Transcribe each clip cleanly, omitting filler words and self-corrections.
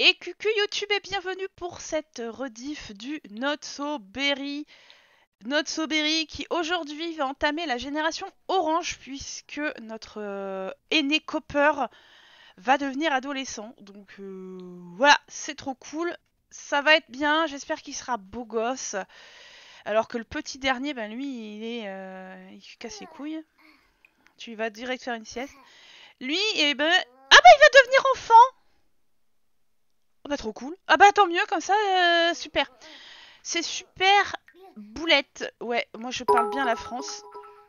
Et QQ YouTube et bienvenue pour cette rediff du Not So Berry. Not So Berry qui aujourd'hui va entamer la génération orange puisque notre aîné Copper va devenir adolescent. Donc voilà, c'est trop cool. Ça va être bien, j'espère qu'il sera beau gosse. Alors que le petit dernier, ben lui, il casse les couilles. Tu vas direct faire une sieste. Lui, eh ben... Ah bah il va devenir enfant. Oh bah trop cool. Ah bah tant mieux, comme ça, super. C'est super boulette. Ouais, moi je parle bien la France.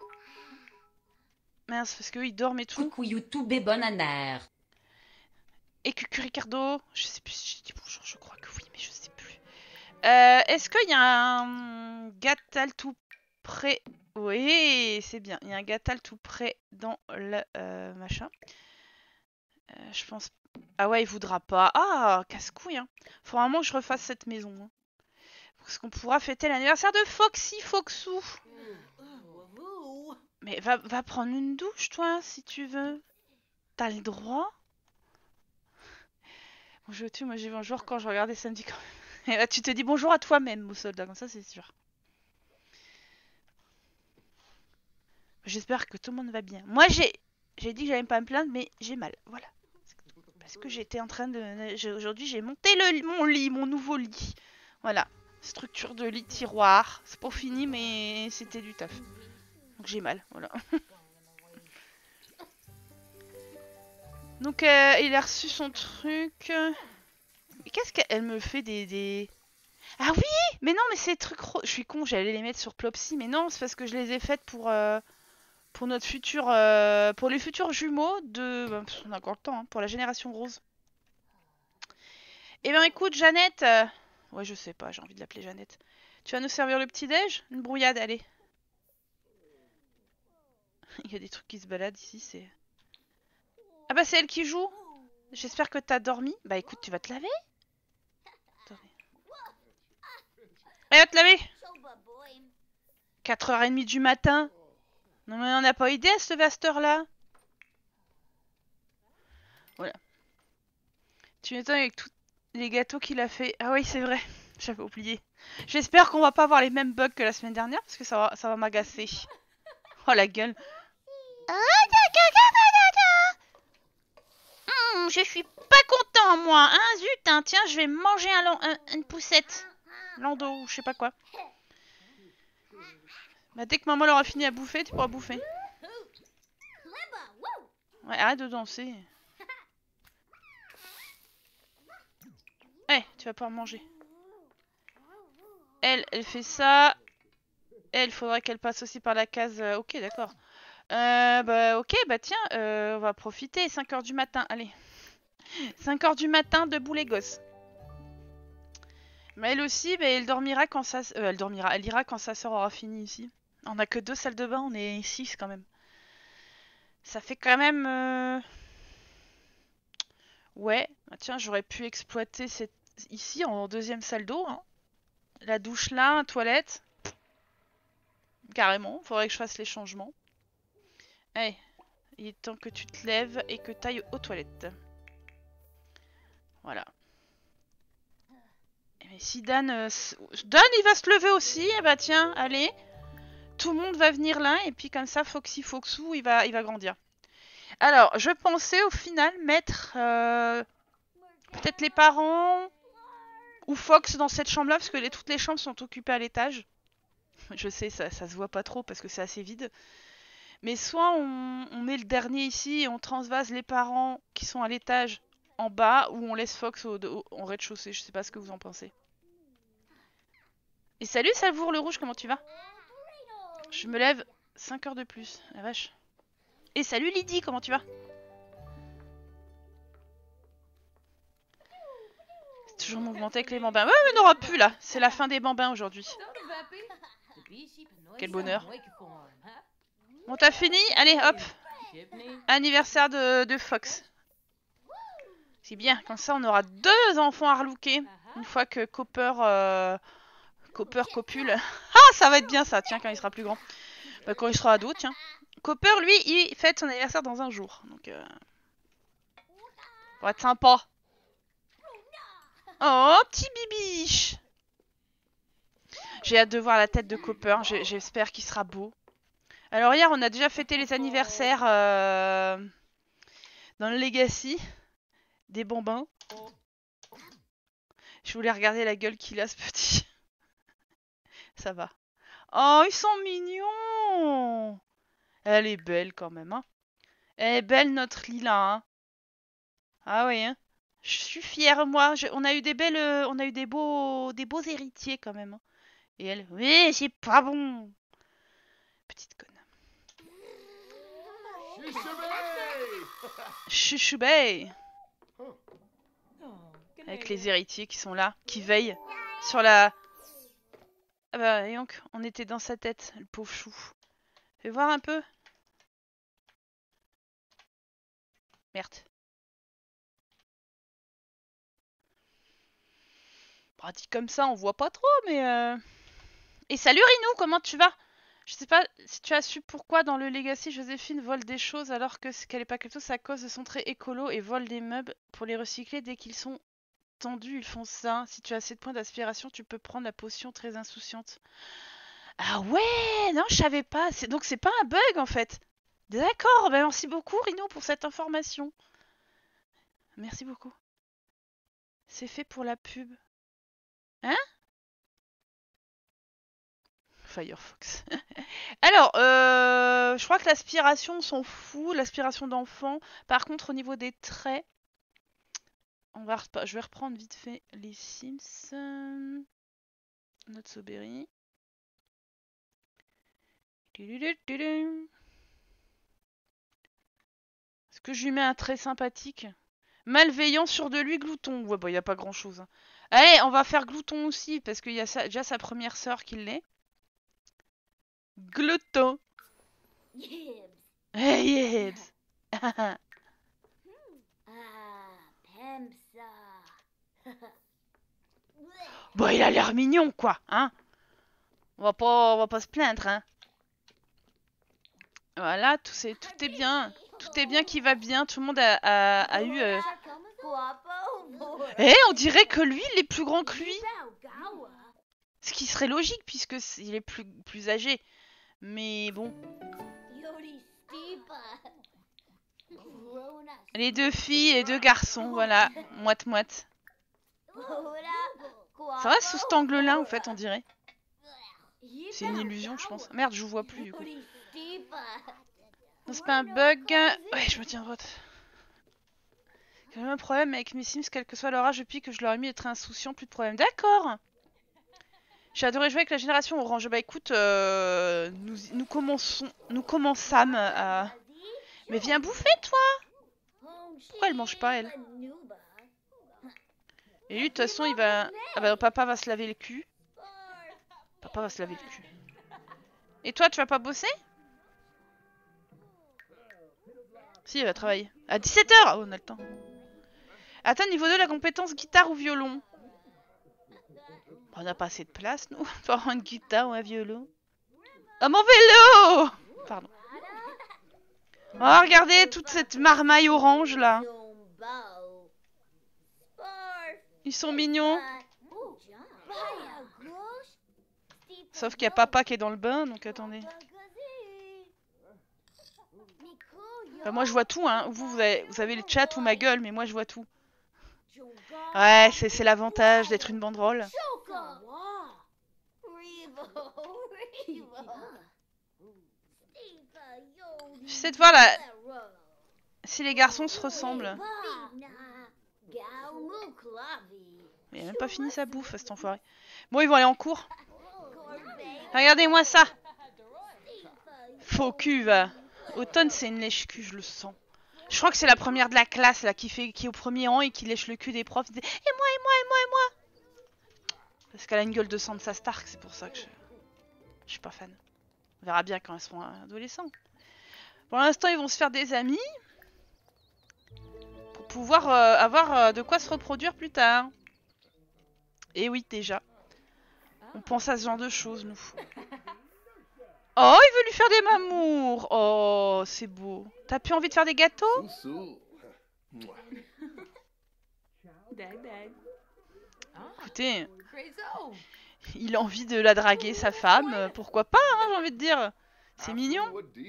Mince, parce qu'eux ils dorment et tout. Coucou YouTube et bonne année. Et Cucu Ricardo, je sais plus si j'ai dit bonjour, je crois que oui, mais je sais plus. Est-ce qu'il y a un Gatal tout près? Oui, c'est bien. Il y a un Gatal tout près dans le machin. Je pense. Ah ouais, il voudra pas. Ah, casse-couille. Hein. Faut vraiment que je refasse cette maison. Hein. Parce qu'on pourra fêter l'anniversaire de Foxy Foxou. Mais va prendre une douche, toi, si tu veux. T'as le droit. Bon, moi j'ai vu un jour quand je regardais samedi quand même. Et là, tu te dis bonjour à toi-même, mon soldat, comme ça c'est sûr. J'espère que tout le monde va bien. Moi j'ai dit que j'allais pas me plaindre, mais j'ai mal. Voilà. Parce que j'étais en train de... Aujourd'hui j'ai monté mon lit, mon nouveau lit. Voilà. Structure de lit, tiroir. C'est pas fini, mais c'était du taf. Donc j'ai mal, voilà. Donc il a reçu son truc. Et qu'est-ce qu'elle me fait des... Ah oui. Mais non, mais ces trucs... Je suis con, j'allais les mettre sur Plopsy. Mais non, c'est parce que je les ai faites pour notre futur... pour les futurs jumeaux de... Bah, on a encore le temps, hein, pour la génération rose. Eh bien écoute, Jeannette... Ouais, je sais pas, j'ai envie de l'appeler Jeannette. Tu vas nous servir le petit-déj? Une brouillade, allez. Il y a des trucs qui se baladent ici, c'est... Ah bah c'est elle qui joue. J'espère que t'as dormi. Bah écoute, tu vas te laver. Attendez. Allez, va te laver. 4h30 du matin. Non mais on n'a pas idée à se lever à cette heure-là. Voilà. Tu m'étonnes avec tous les gâteaux qu'il a fait. Ah oui, c'est vrai. J'avais oublié. J'espère qu'on va pas avoir les mêmes bugs que la semaine dernière parce que ça va m'agacer. Oh la gueule. Je suis pas content moi, hein, zut, hein. Tiens, je vais manger une poussette. Lando ou je sais pas quoi. Bah dès que maman aura fini à bouffer, tu pourras bouffer. Ouais, arrête de danser. Eh, tu vas pouvoir manger. Elle fait ça. Elle, faudrait qu'elle passe aussi par la case... ok, d'accord. Bah ok, bah tiens, on va profiter. 5h du matin, allez. 5h du matin, debout les gosses. Mais elle aussi, bah, elle dormira quand ça... elle dormira, elle ira quand sa soeur aura fini ici. On a que 2 salles de bain, on est 6 quand même. Ça fait quand même... Ouais, bah, tiens, j'aurais pu exploiter ici en deuxième salle d'eau. Hein. La douche là, toilette. Carrément, faudrait que je fasse les changements. Allez, il est temps que tu te lèves et que tu ailles aux toilettes. Voilà. Mais si Dan... Dan, il va se lever aussi. Eh bah tiens, allez. Tout le monde va venir là. Et puis comme ça, Foxy Foxou, il va grandir. Alors, je pensais au final mettre... peut-être les parents... Ou Fox dans cette chambre-là. Parce que toutes les chambres sont occupées à l'étage. Je sais, ça se voit pas trop parce que c'est assez vide. Mais soit on met le dernier ici et on transvase les parents qui sont à l'étage en bas ou on laisse Fox en rez-de-chaussée. Je sais pas ce que vous en pensez. Et salut Savour le Rouge, comment tu vas? Je me lève 5 heures de plus, la vache. Et salut Lydie, comment tu vas? C'est toujours mouvementé avec les bambins. Ouais, mais on n'aura plus là. C'est la fin des bambins aujourd'hui. Quel bonheur. Bon, t'as fini? Allez, hop. Anniversaire de Fox. C'est bien, comme ça on aura 2 enfants à relooker. Une fois que Copper copule. Ah, ça va être bien ça, tiens, quand il sera plus grand. Bah, quand il sera ado, tiens. Copper, lui, il fête son anniversaire dans un jour. Donc, ça va être sympa. Oh, petit bibiche. J'ai hâte de voir la tête de Copper. J'espère qu'il sera beau. Alors hier, on a déjà fêté les anniversaires dans le Legacy des bambins. Je voulais regarder la gueule qu'il a, ce petit. Ça va. Oh, ils sont mignons. Elle est belle quand même, hein. Elle est belle, notre Lila, hein. Ah oui, hein. Je suis fière, moi. On a eu des belles, on a eu des beaux héritiers quand même, hein. Et elle, oui, c'est pas bon. Petite conne. Chouchoubé. Avec les héritiers qui sont là, qui veillent sur la... Ah bah, et donc, on était dans sa tête, le pauvre chou. Fais voir un peu. Merde. Bah, dit comme ça, on voit pas trop, mais... Et salut Rinou, comment tu vas? Je sais pas si tu as su pourquoi dans le Legacy, Joséphine vole des choses alors qu'elle est pas quelque chose, c'est à cause de son trait écolo et vole des meubles pour les recycler dès qu'ils sont tendus, ils font ça. Si tu as assez de points d'aspiration, tu peux prendre la potion très insouciante. Ah ouais, non, je savais pas. Donc c'est pas un bug en fait. D'accord, ben merci beaucoup Rino pour cette information. Merci beaucoup. C'est fait pour la pub. Hein? Firefox. Alors, je crois que l'aspiration, on s'en fout. L'aspiration d'enfant. Par contre, au niveau des traits, je vais reprendre vite fait les Sims. Not so berry. Est-ce que je lui mets un trait sympathique? Malveillant, sur de lui, glouton. Ouais, bah, y a pas grand chose. Hein. Allez, on va faire glouton aussi, parce qu'il y a déjà sa première sœur qui l'est. Glouton. Hey, Yebs. Bon, il a l'air mignon, quoi, hein. On va pas se plaindre, hein. Voilà, tout est bien. Tout est bien qui va bien. Tout le monde a eu... Eh, on dirait que lui, il est plus grand que lui. Ce qui serait logique, puisque il est plus âgé. Mais bon. Les deux filles et deux garçons, voilà. Moite-moite. Ça va sous cet angle-là, en fait, on dirait. C'est une illusion, je pense. Merde, je vous vois plus, du coup. Non, c'est pas un bug. Ouais, je me tiens droite. J'ai le même problème avec mes Sims, quel que soit leur âge, depuis que je leur ai mis d'être insouciant, plus de problème. D'accord. J'ai adoré jouer avec la génération orange. Bah écoute, nous commençâmes à... Mais viens bouffer, toi. Pourquoi elle mange pas, elle? Et lui, de toute façon, il va... Ah bah papa va se laver le cul. Papa va se laver le cul. Et toi, tu vas pas bosser? Si, elle va travailler. À 17h. Oh, on a le temps. Atteindre niveau 2 la compétence guitare ou violon. On n'a pas assez de place, nous, pour avoir une guitare ou un violon. Oh, mon vélo! Pardon. Oh, regardez toute cette marmaille orange, là. Ils sont mignons. Sauf qu'il y a papa qui est dans le bain, donc attendez. Enfin, moi, je vois tout, hein. Vous avez le chat ou ma gueule, mais moi, je vois tout. Ouais, c'est l'avantage d'être une banderole. J'essaie de voir là, si les garçons se ressemblent. Mais il a même pas fini sa bouffe, cet enfoiré. Bon, ils vont aller en cours. Regardez-moi ça. Faux cul, va. Automne, c'est une lèche-cul, je le sens. Je crois que c'est la première de la classe là qui est au premier rang et qui lèche le cul des profs. Et moi, et moi, et moi, et moi. Parce qu'elle a une gueule de Sansa Stark, c'est pour ça que je suis pas fan. On verra bien quand elles seront adolescents. Pour l'instant, ils vont se faire des amis. Pour pouvoir avoir de quoi se reproduire plus tard. Et oui, déjà. On pense à ce genre de choses, nous. Oh, il veut lui faire des mamours. Oh, c'est beau. T'as plus envie de faire des gâteaux? Écoutez, il a envie de la draguer, sa femme. Pourquoi pas, hein, j'ai envie de dire. C'est mignon.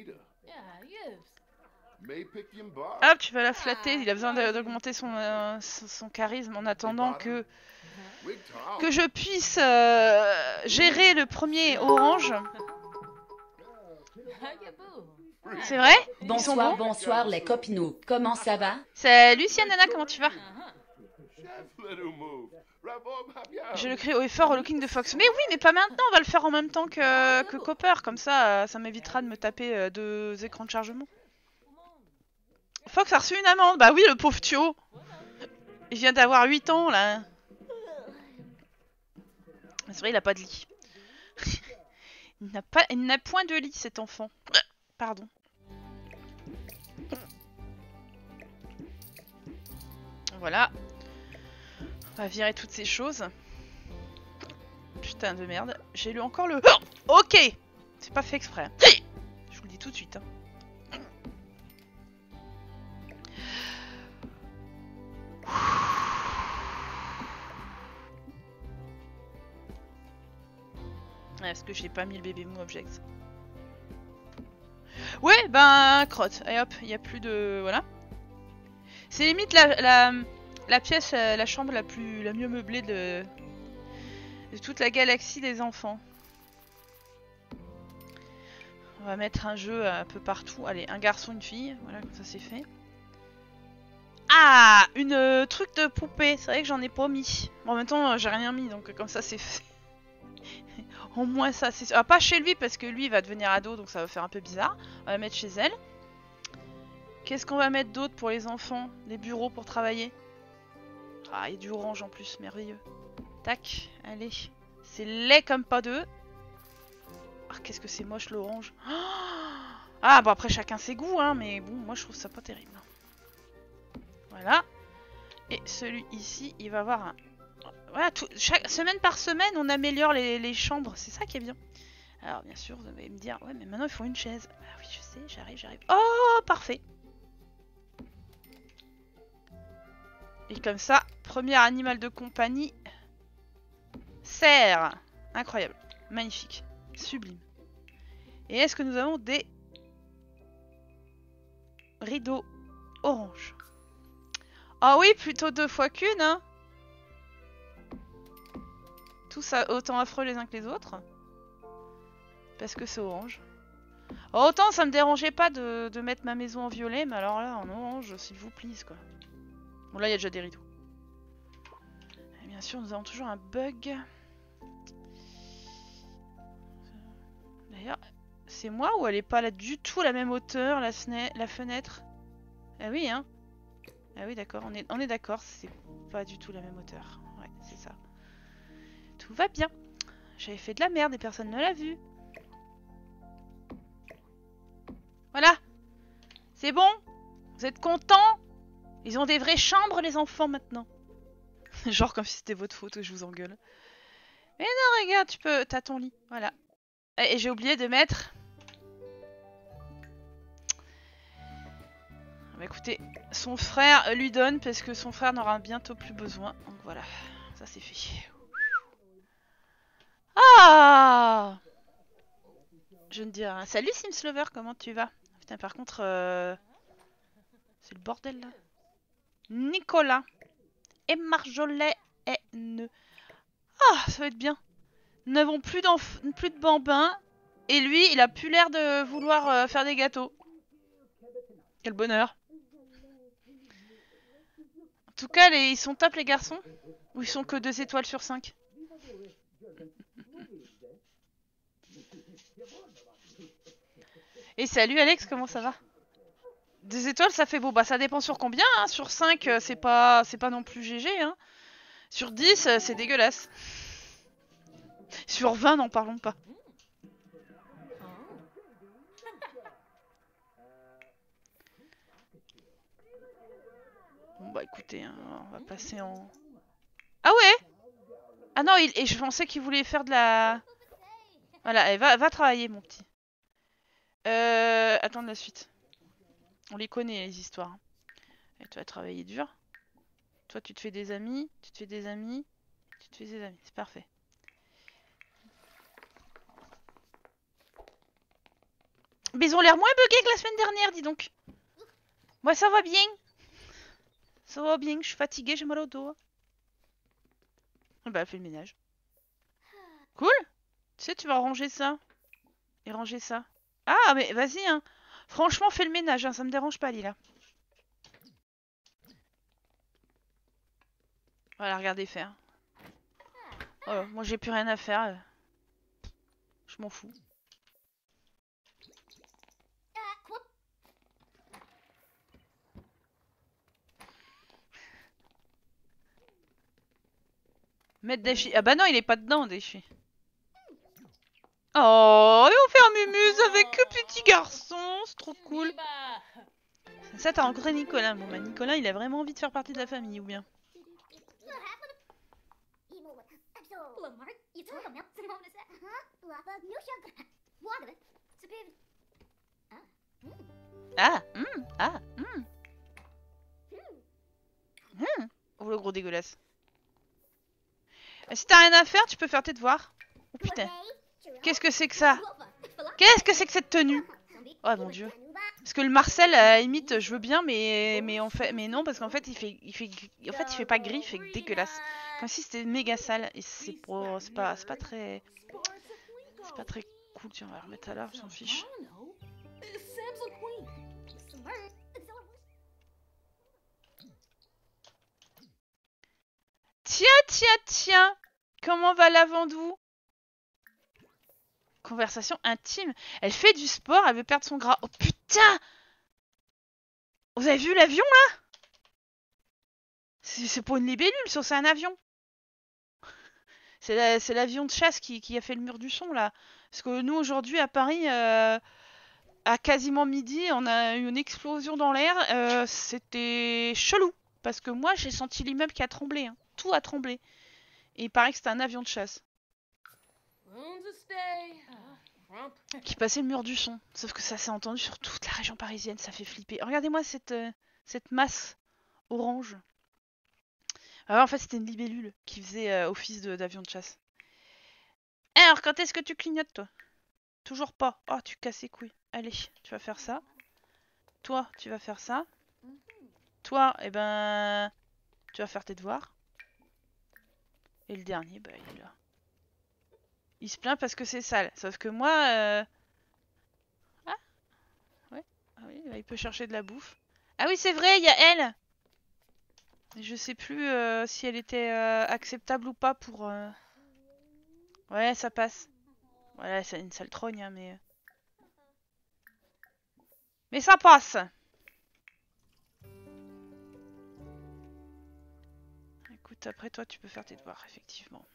Hop, tu vas la flatter. Il a besoin d'augmenter son charisme en attendant que je puisse gérer le premier orange. C'est vrai? Bonsoir, bonsoir les copinous. Comment ça va? Salut Nana, comment tu vas? Je le crie haut et fort au looking de Fox. Mais oui, mais pas maintenant, on va le faire en même temps que Copper. Comme ça m'évitera de me taper 2 écrans de chargement. Fox a reçu une amende. Bah oui, le pauvre Thio. Il vient d'avoir 8 ans, là. C'est vrai, il a pas de lit. Il n'a point de lit, cet enfant. Pardon. Voilà. On va virer toutes ces choses. Putain de merde. J'ai lu encore le... Oh, ok. C'est pas fait exprès. Je vous le dis tout de suite. Hein. Ouais, parce que j'ai pas mis le bébé mou object. Ouais, ben, crotte. Et hop, il n'y a plus de... Voilà. C'est limite la pièce, la chambre la mieux meublée de toute la galaxie des enfants. On va mettre un jeu un peu partout. Allez, un garçon, une fille. Voilà, comme ça c'est fait. Ah, une truc de poupée. C'est vrai que j'en ai pas mis. Bon, en même temps, j'ai rien mis, donc comme ça c'est fait. Au moins ça, c'est... Ah, pas chez lui, parce que lui, il va devenir ado, donc ça va faire un peu bizarre. On va la mettre chez elle. Qu'est-ce qu'on va mettre d'autre pour les enfants? Des bureaux pour travailler. Ah, il y a du orange en plus, merveilleux. Tac, allez. C'est laid comme pas deux. Ah, qu'est-ce que c'est moche l'orange. Ah, bon après chacun ses goûts, hein, mais bon, moi je trouve ça pas terrible. Voilà. Et celui ici, il va avoir un... Voilà, semaine par semaine, on améliore les chambres. C'est ça qui est bien. Alors, bien sûr, vous allez me dire, ouais, mais maintenant, il faut une chaise. Ah oui, je sais, j'arrive. Oh, parfait. Et comme ça, premier animal de compagnie. Cerf. Incroyable. Magnifique. Sublime. Et est-ce que nous avons des rideaux orange? Ah oui, plutôt 2 fois qu'une, hein. Tous autant affreux les uns que les autres. Parce que c'est orange. Oh, autant ça me dérangeait pas de mettre ma maison en violet, mais alors là en orange, s'il vous plaît, quoi. Bon, là il y a déjà des rideaux. Et bien sûr, nous avons toujours un bug. D'ailleurs, c'est moi ou elle est pas là du tout à la même hauteur, la fenêtre? Ah oui, hein. Ah oui, d'accord, on est d'accord, c'est pas du tout la même hauteur. Ouais, c'est ça. Tout va bien. J'avais fait de la merde et personne ne l'a vu. Voilà. C'est bon? Vous êtes contents? Ils ont des vraies chambres, les enfants, maintenant. Genre comme si c'était votre faute et je vous engueule. Mais non, regarde, t'as ton lit. Voilà. Et j'ai oublié de mettre... Bah écoutez, son frère lui donne parce que son frère n'aura bientôt plus besoin. Donc voilà, ça c'est fait. Ah! Je ne dis rien. Salut Sims Lover, comment tu vas? Putain, par contre, c'est le bordel là. Nicolas et Marjolaine et ne. Ah, ça va être bien. Nous n'avons plus de bambins et lui, il a plus l'air de vouloir faire des gâteaux. Quel bonheur. En tout cas, ils sont top les garçons. Ou ils sont que 2 étoiles sur 5? Et salut Alex, comment ça va? 2 étoiles, ça fait beau. Bah ça dépend sur combien, hein. Sur 5, c'est pas non plus GG, hein. Sur 10, c'est dégueulasse. Sur 20, n'en parlons pas. Bon bah écoutez, hein, on va passer en... Ah ouais? Ah non, et je pensais qu'il voulait faire de la... Voilà, allez, va travailler mon petit. Attends la suite. On les connaît les histoires. Et tu vas travailler dur. Toi tu te fais des amis, Tu te fais des amis, c'est parfait. Mais ils ont l'air moins buggés que la semaine dernière, dis donc. Moi, ça va bien. Ça va bien, je suis fatiguée, j'ai mal au dos. Bah, fais le ménage. Cool. Tu sais, tu vas ranger ça. Et ranger ça. Ah, mais vas-y, hein. Franchement, fais le ménage, hein. Ça me dérange pas, Lila. Voilà, regardez faire. Oh, moi, j'ai plus rien à faire. Je m'en fous. Mettre Dashi. Ah bah non, il est pas dedans, Dashi. Oh, et on fait un mumuse avec un petit garçon, c'est trop cool. Ça, t'as rencontré Nicolas. Bon bah Nicolas, il a vraiment envie de faire partie de la famille, ou bien? Ah, ah, Oh le gros dégueulasse. Si t'as rien à faire, tu peux faire tes devoirs. Oh putain. Qu'est-ce que c'est que ça? Qu'est-ce que c'est que cette tenue? Oh mon dieu. Parce que le Marcel, à la limite, je veux bien, mais non, parce qu'en fait, il fait pas gris, il fait dégueulasse. Comme si c'était méga sale. Et c'est pas très cool. Tiens, on va le remettre à l'heure, je s'en fiche. Tiens. Comment va la Vendou? Conversation intime. Elle fait du sport, elle veut perdre son gras. Oh putain! Vous avez vu l'avion là? C'est pas une libellule, ça c'est un avion. C'est l'avion de chasse qui a fait le mur du son là. Parce que nous aujourd'hui à Paris, à quasiment midi, on a eu une explosion dans l'air. C'était chelou. Parce que moi j'ai senti l'immeuble qui a tremblé. Hein. Tout a tremblé. Et il paraît que c'était un avion de chasse. Qui passait le mur du son. Sauf que ça s'est entendu sur toute la région parisienne. Ça fait flipper. Regardez-moi cette masse orange. Ah, en fait, c'était une libellule qui faisait office d'avion de chasse. Alors, quand est-ce que tu clignotes, toi? Toujours pas. Oh, tu casses les couilles. Allez, tu vas faire ça. Toi, tu vas faire ça. Toi, eh ben... Tu vas faire tes devoirs. Et le dernier, bah, il est là. Il se plaint parce que c'est sale. Sauf que moi... Ah ouais. Ah oui, il peut chercher de la bouffe. Ah oui, c'est vrai, il y a elle. Je sais plus si elle était acceptable ou pas pour... Ouais, ça passe. Voilà, c'est une sale trogne, hein, mais... Mais ça passe. Écoute, après toi, tu peux faire tes devoirs, effectivement.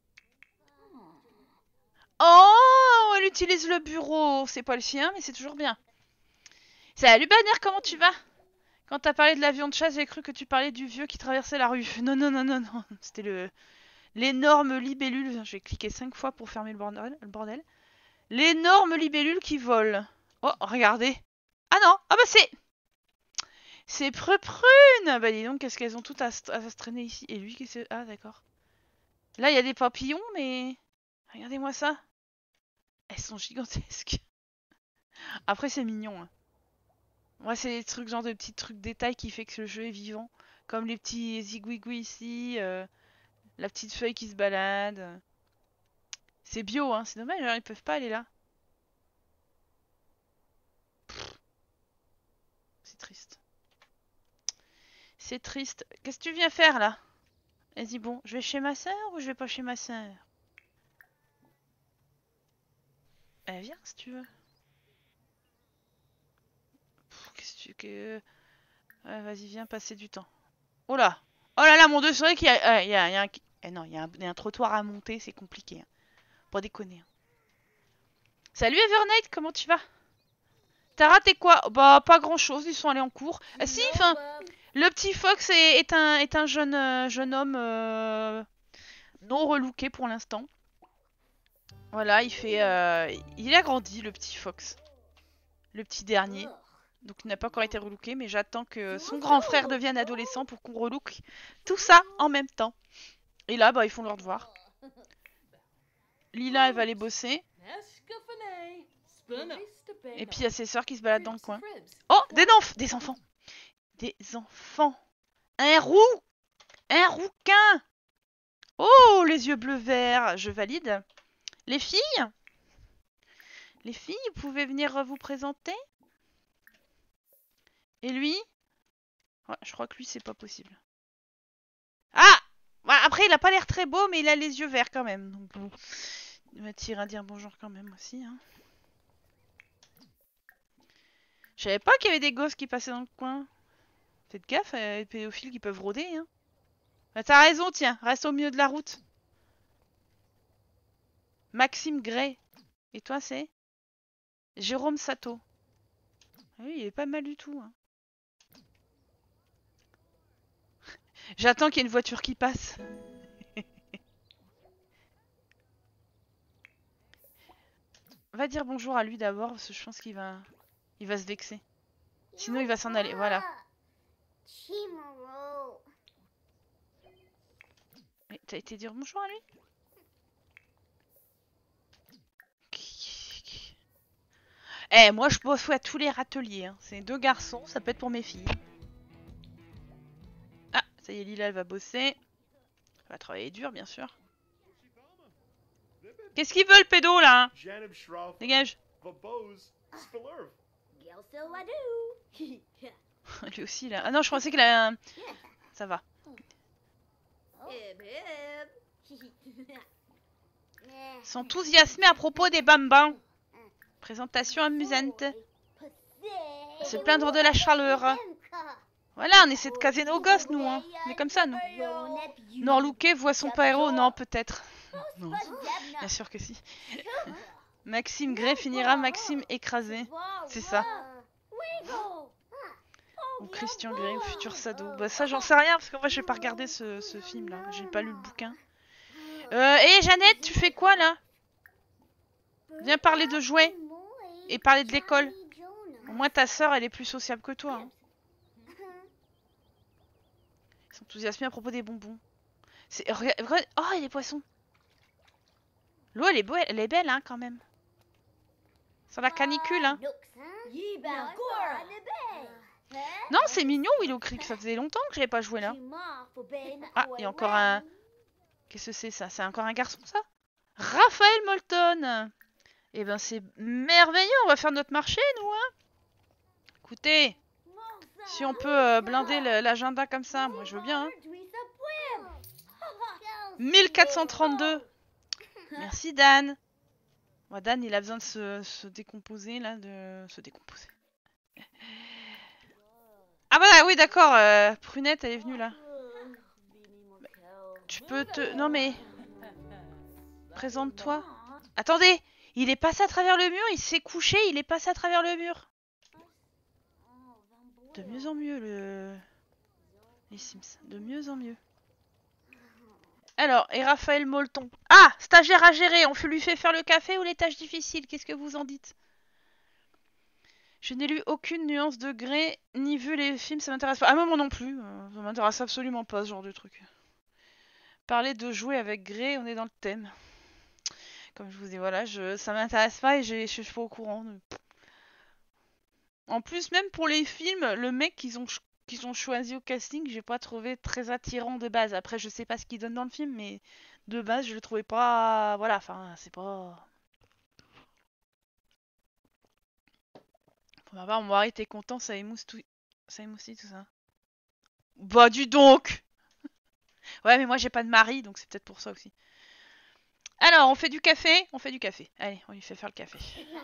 Oh, elle utilise le bureau. C'est pas le sien, mais c'est toujours bien. Salut Banner, comment tu vas? Quand t'as parlé de l'avion de chasse, j'ai cru que tu parlais du vieux qui traversait la rue. Non. C'était l'énorme libellule. J'ai cliqué 5 fois pour fermer le bordel. L'énorme libellule qui vole. Oh, regardez. Ah non, ah bah c'est Prune. Bah dis donc, qu'est-ce qu'elles ont toutes à se traîner ici. Et lui, qu'est-ce que... Ah d'accord. Là, il y a des papillons, mais... Regardez-moi ça. Elles sont gigantesques. Après, c'est mignon. Hein. Moi, c'est des trucs, genre de petits trucs détails qui fait que le jeu est vivant. Comme les petits zigouigouis ici, la petite feuille qui se balade. C'est bio, hein. C'est dommage, hein, ils peuvent pas aller là. C'est triste. C'est triste. Qu'est-ce que tu viens faire là? Vas-y, bon, je vais chez ma soeur ou je vais pas chez ma soeur? Viens si tu veux. Qu'est-ce que... Ouais, vas-y, viens passer du temps. Oh là! Oh là là, mon dieu, c'est vrai qu'il y a, il y a un... non, il y a un trottoir à monter, c'est compliqué. Hein. Pas déconner. Hein. Salut Evernight, comment tu vas? T'as raté quoi? Bah, pas grand chose, ils sont allés en cours. Ah si, enfin, le petit Fox est un jeune homme non relooké pour l'instant. Voilà, il a grandi, le petit Fox. Le petit dernier. Donc il n'a pas encore été relooké, mais j'attends que son grand frère devienne adolescent pour qu'on relook tout ça en même temps. Et là, bah, ils font leur devoir. Lila, elle va aller bosser. Et puis il y a ses sœurs qui se baladent dans le coin. Oh, des enfants. Des enfants. Un rouquin. Oh, les yeux bleu vert. Je valide. Les filles, vous pouvez venir vous présenter. Et lui? Ouais, je crois que lui, c'est pas possible. Ah! Après, il a pas l'air très beau, mais il a les yeux verts quand même. Donc, bon, il va tirer à dire bonjour quand même aussi. Hein. Je savais pas qu'il y avait des gosses qui passaient dans le coin. Faites gaffe, les pédophiles qui peuvent rôder. Hein. Bah, t'as raison, tiens, reste au milieu de la route. Maxime Gray. Et toi, c'est Jérôme Sato. Ah oui, il est pas mal du tout. Hein. J'attends qu'il y ait une voiture qui passe. Va dire bonjour à lui d'abord, parce que je pense qu'il va se vexer. Sinon, il va s'en aller. Voilà. Mais t'as été dire bonjour à lui? Eh, moi, je bosse à tous les râteliers. Hein. C'est 2 garçons, ça peut être pour mes filles. Ah, ça y est, Lila, elle va bosser. Elle va travailler dur, bien sûr. Qu'est-ce qu'il veut, le pédo, là? Dégage. Lui aussi, là. Ah non, je pensais qu'il a un... Ça va. S'enthousiasmer à propos des bambins. Présentation amusante. Se plaindre de la chaleur. Voilà, on essaie de caser nos gosses, nous. Hein. On est comme ça, nous. Norlouquet voit son héros. Non, peut-être. Non. Bien sûr que si. Maxime Gray finira Maxime écrasé. C'est ça. Ou Christian Grey, ou futur Sado. Bah ça, j'en sais rien, parce que moi, j'ai pas regardé ce film-là. J'ai pas lu le bouquin. Et Jeannette, tu fais quoi, là? Viens parler de jouets. Et parler de l'école. Au moins, ta sœur, elle est plus sociable que toi. Hein. Ils sont enthousiasmés à propos des bonbons. Oh, et les poissons. L'eau, elle est belle, hein, quand même. Sur la canicule, hein. Non, c'est mignon, Willow Creek. Ça faisait longtemps que j'avais pas joué là. Ah, il y a encore un... Qu'est-ce que c'est, ça? C'est encore un garçon, ça? Raphaël Molton. Eh ben, c'est merveilleux. On va faire notre marché, nous, hein. Écoutez, si on peut blinder l'agenda comme ça, moi, je veux bien, hein. 1432. Merci, Dan. Bon, Dan, il a besoin de se décomposer, là, de se décomposer. Ah voilà, oui, d'accord. Prunette, elle est venue, là. Tu peux te... Non, mais... Présente-toi. Attendez, il est passé à travers le mur, il s'est couché, il est passé à travers le mur. De mieux en mieux, les Sims. De mieux en mieux. Alors, et Raphaël Molton. Ah, stagiaire à gérer, on lui fait faire le café ou les tâches difficiles, qu'est-ce que vous en dites? Je n'ai lu aucune nuance de Grey, ni vu les films, ça m'intéresse pas. Ah, moi non plus, ça m'intéresse absolument pas ce genre de truc. Parler de jouer avec Grey, on est dans le thème. Comme je vous dis, voilà, ça m'intéresse pas et je suis pas au courant. En plus, même pour les films, le mec qu'ils ont choisi au casting, j'ai pas trouvé très attirant de base. Après, je sais pas ce qu'il donne dans le film, mais de base, je le trouvais pas... Voilà, enfin, c'est pas... Pour ma part, mon mari était content, ça émousse tout ça. Bah, dis donc! Ouais, mais moi, j'ai pas de mari, donc c'est peut-être pour ça aussi. Alors, on fait du café? On fait du café. Allez, on lui fait faire le café.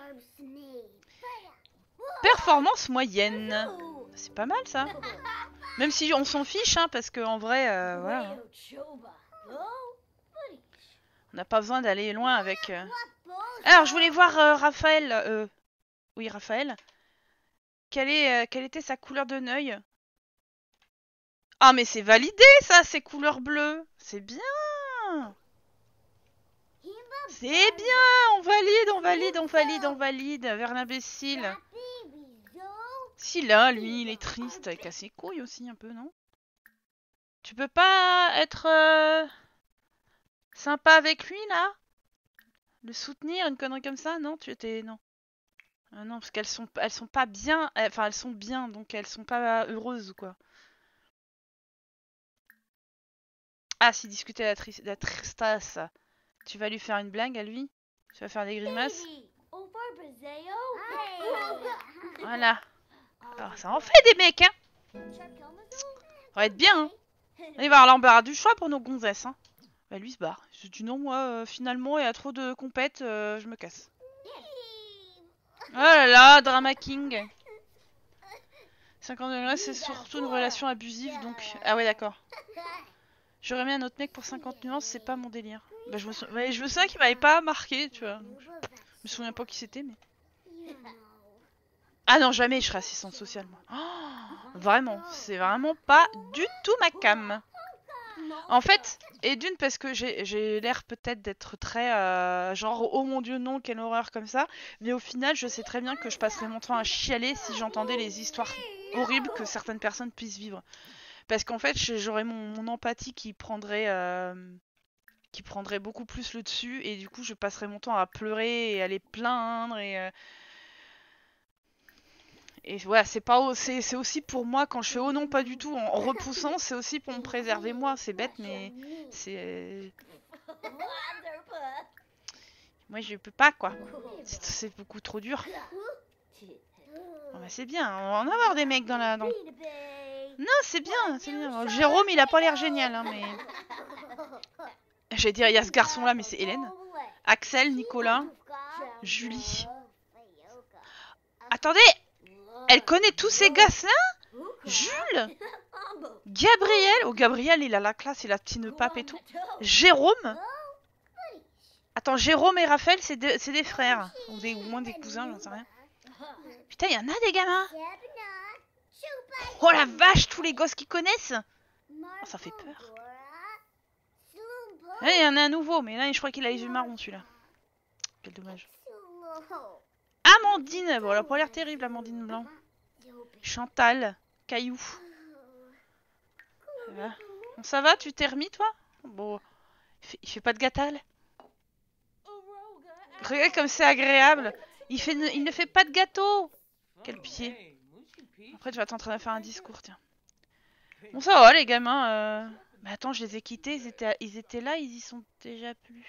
Performance moyenne. C'est pas mal, ça. Même si on s'en fiche, hein, parce qu'en vrai, voilà. On n'a pas besoin d'aller loin avec... Alors, je voulais voir Raphaël. Oui, Raphaël. Quelle était sa couleur de l'œil? Ah, mais c'est validé, ça, ces couleurs bleues. C'est bien. C'est bien. On valide. Vers l'imbécile. Si là, lui, il est triste. Il casse ses couilles aussi, un peu, non? Tu peux pas être... sympa avec lui, là? Le soutenir, une connerie comme ça? Non, tu étais... Non. Non, parce elles sont pas bien... Enfin, elles sont bien, donc elles sont pas heureuses, quoi. Ah, si discuter la tristesse. Tu vas lui faire une blague à lui? Tu vas faire des grimaces? Voilà. Alors, ça en fait des mecs, hein? Ça va être bien, hein? Il va avoir l'embarras du choix pour nos gonzesses, hein? Bah, lui se barre. Je dis non, moi, finalement, il y a trop de compètes, je me casse. Oh là là, Drama King. 50 degrés, c'est surtout une relation abusive, donc... Ah ouais, d'accord. J'aurais mis un autre mec pour 50 nuances, c'est pas mon délire. Bah, je me souviens qu'il m'avait pas marqué, tu vois. Donc, je me souviens pas qui c'était, mais... Ah non, jamais je serai assistante sociale, moi. Oh, vraiment, c'est vraiment pas du tout ma cam. En fait, et d'une parce que j'ai l'air peut-être d'être très genre oh mon dieu non quelle horreur comme ça, mais au final je sais très bien que je passerais mon temps à chialer si j'entendais les histoires horribles que certaines personnes puissent vivre. Parce qu'en fait j'aurais mon empathie qui prendrait beaucoup plus le dessus et du coup je passerais mon temps à pleurer et à les plaindre et voilà, c'est aussi pour moi quand je fais oh non pas du tout en repoussant, c'est aussi pour me préserver moi, c'est bête mais c'est moi je peux pas quoi. C'est beaucoup trop dur. Bon, bah, c'est bien, on va en avoir des mecs dans la Non, c'est bien, c'est bien. Jérôme, il a pas l'air génial hein, mais j'allais dire il y a ce garçon là mais c'est Hélène. Axel, Nicolas, Julie. Attendez, elle connaît tous ces gosses-là? Jules? Gabriel? Oh, Gabriel, il a la classe, il a petit nœud pape et tout. Jérôme? Attends, Jérôme et Raphaël, c'est des frères. Ou au moins des cousins, j'en sais rien. Putain, il y en a des gamins. Oh la vache, tous les gosses qui connaissent. Oh, ça fait peur. Il y en a un nouveau, mais là, je crois qu'il a les yeux marrons, celui-là. Quel dommage. Amandine, bon, elle a pas l'air terrible, Amandine Blanc. Chantal, Caillou. Bon, ça va, tu t'es remis, toi? Bon, il fait pas de gâtal. Regarde comme c'est agréable. Il ne fait pas de gâteau. Quel pied. Après, tu vas t'en train de faire un discours, tiens. Bon, ça va, les gamins. Mais attends, je les ai quittés, ils étaient là, ils y sont déjà plus.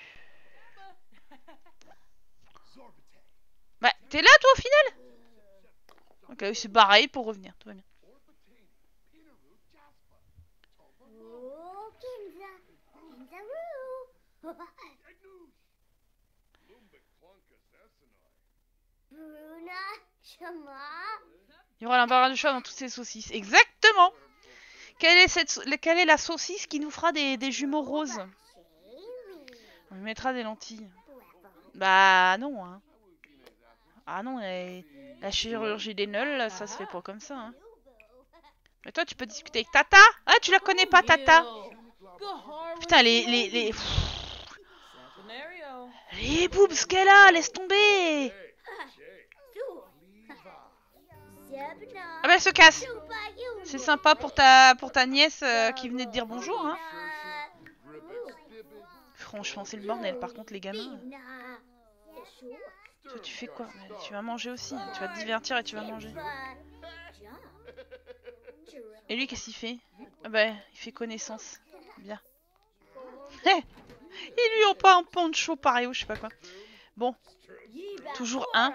Bah, t'es là, toi, au final? Ok, c'est pareil pour revenir, tout va bien. Il y aura l'embarras du choix dans toutes ces saucisses. Exactement. Quelle est la saucisse qui nous fera des jumeaux roses? On lui mettra des lentilles. Bah non, hein. Ah non, la chirurgie des nulles, ça se fait pas comme ça, hein. Mais toi, tu peux discuter avec Tata? Ah, tu la connais pas, Tata? Putain, les boobs qu'elle a, laisse tomber! Ah bah, elle se casse. C'est sympa pour ta nièce qui venait de dire bonjour, hein. Franchement, c'est le bordel. Par contre, les gamins... Toi, tu fais quoi? Tu vas manger aussi. Tu vas te divertir et tu vas manger. Et lui, qu'est-ce qu'il fait? Ah bah, il fait connaissance. Bien. Ils lui ont pas un poncho pareil ou je sais pas quoi. Bon. Toujours un.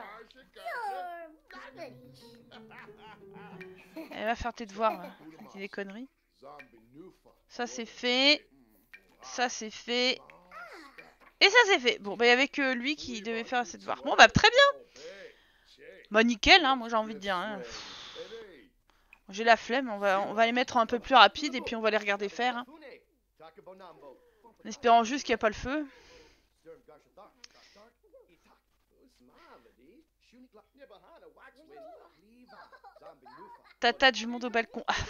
Elle va faire tes devoirs. Des conneries. Ça, c'est fait. Ça, c'est fait. Et ça, c'est fait. Bon, bah, il y avait que lui qui devait faire ses devoirs. Bon, bah, très bien. Bah, nickel, hein, moi, j'ai envie de dire. Hein. J'ai la flemme. On va les mettre un peu plus rapide et puis on va les regarder faire. Hein. En espérant juste qu'il n'y a pas le feu. Tata du monde au balcon. Ah,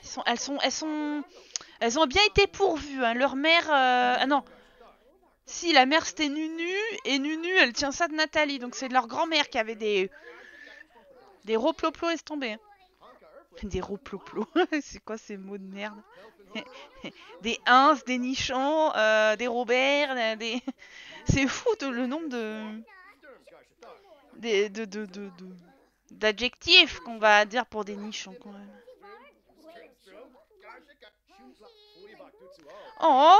elles ont bien été pourvues. Hein. Leur mère... Ah non. Si, la mère c'était Nunu. Et Nunu, elle tient ça de Nathalie. Donc c'est de leur grand-mère qui avait des roploplos laisse tomber. Des rouploplos. C'est quoi ces mots de merde? Des Ins, des Nichons, des Robert, des... C'est fou le nombre d'adjectifs qu'on va dire pour des nichons quand même. Oh!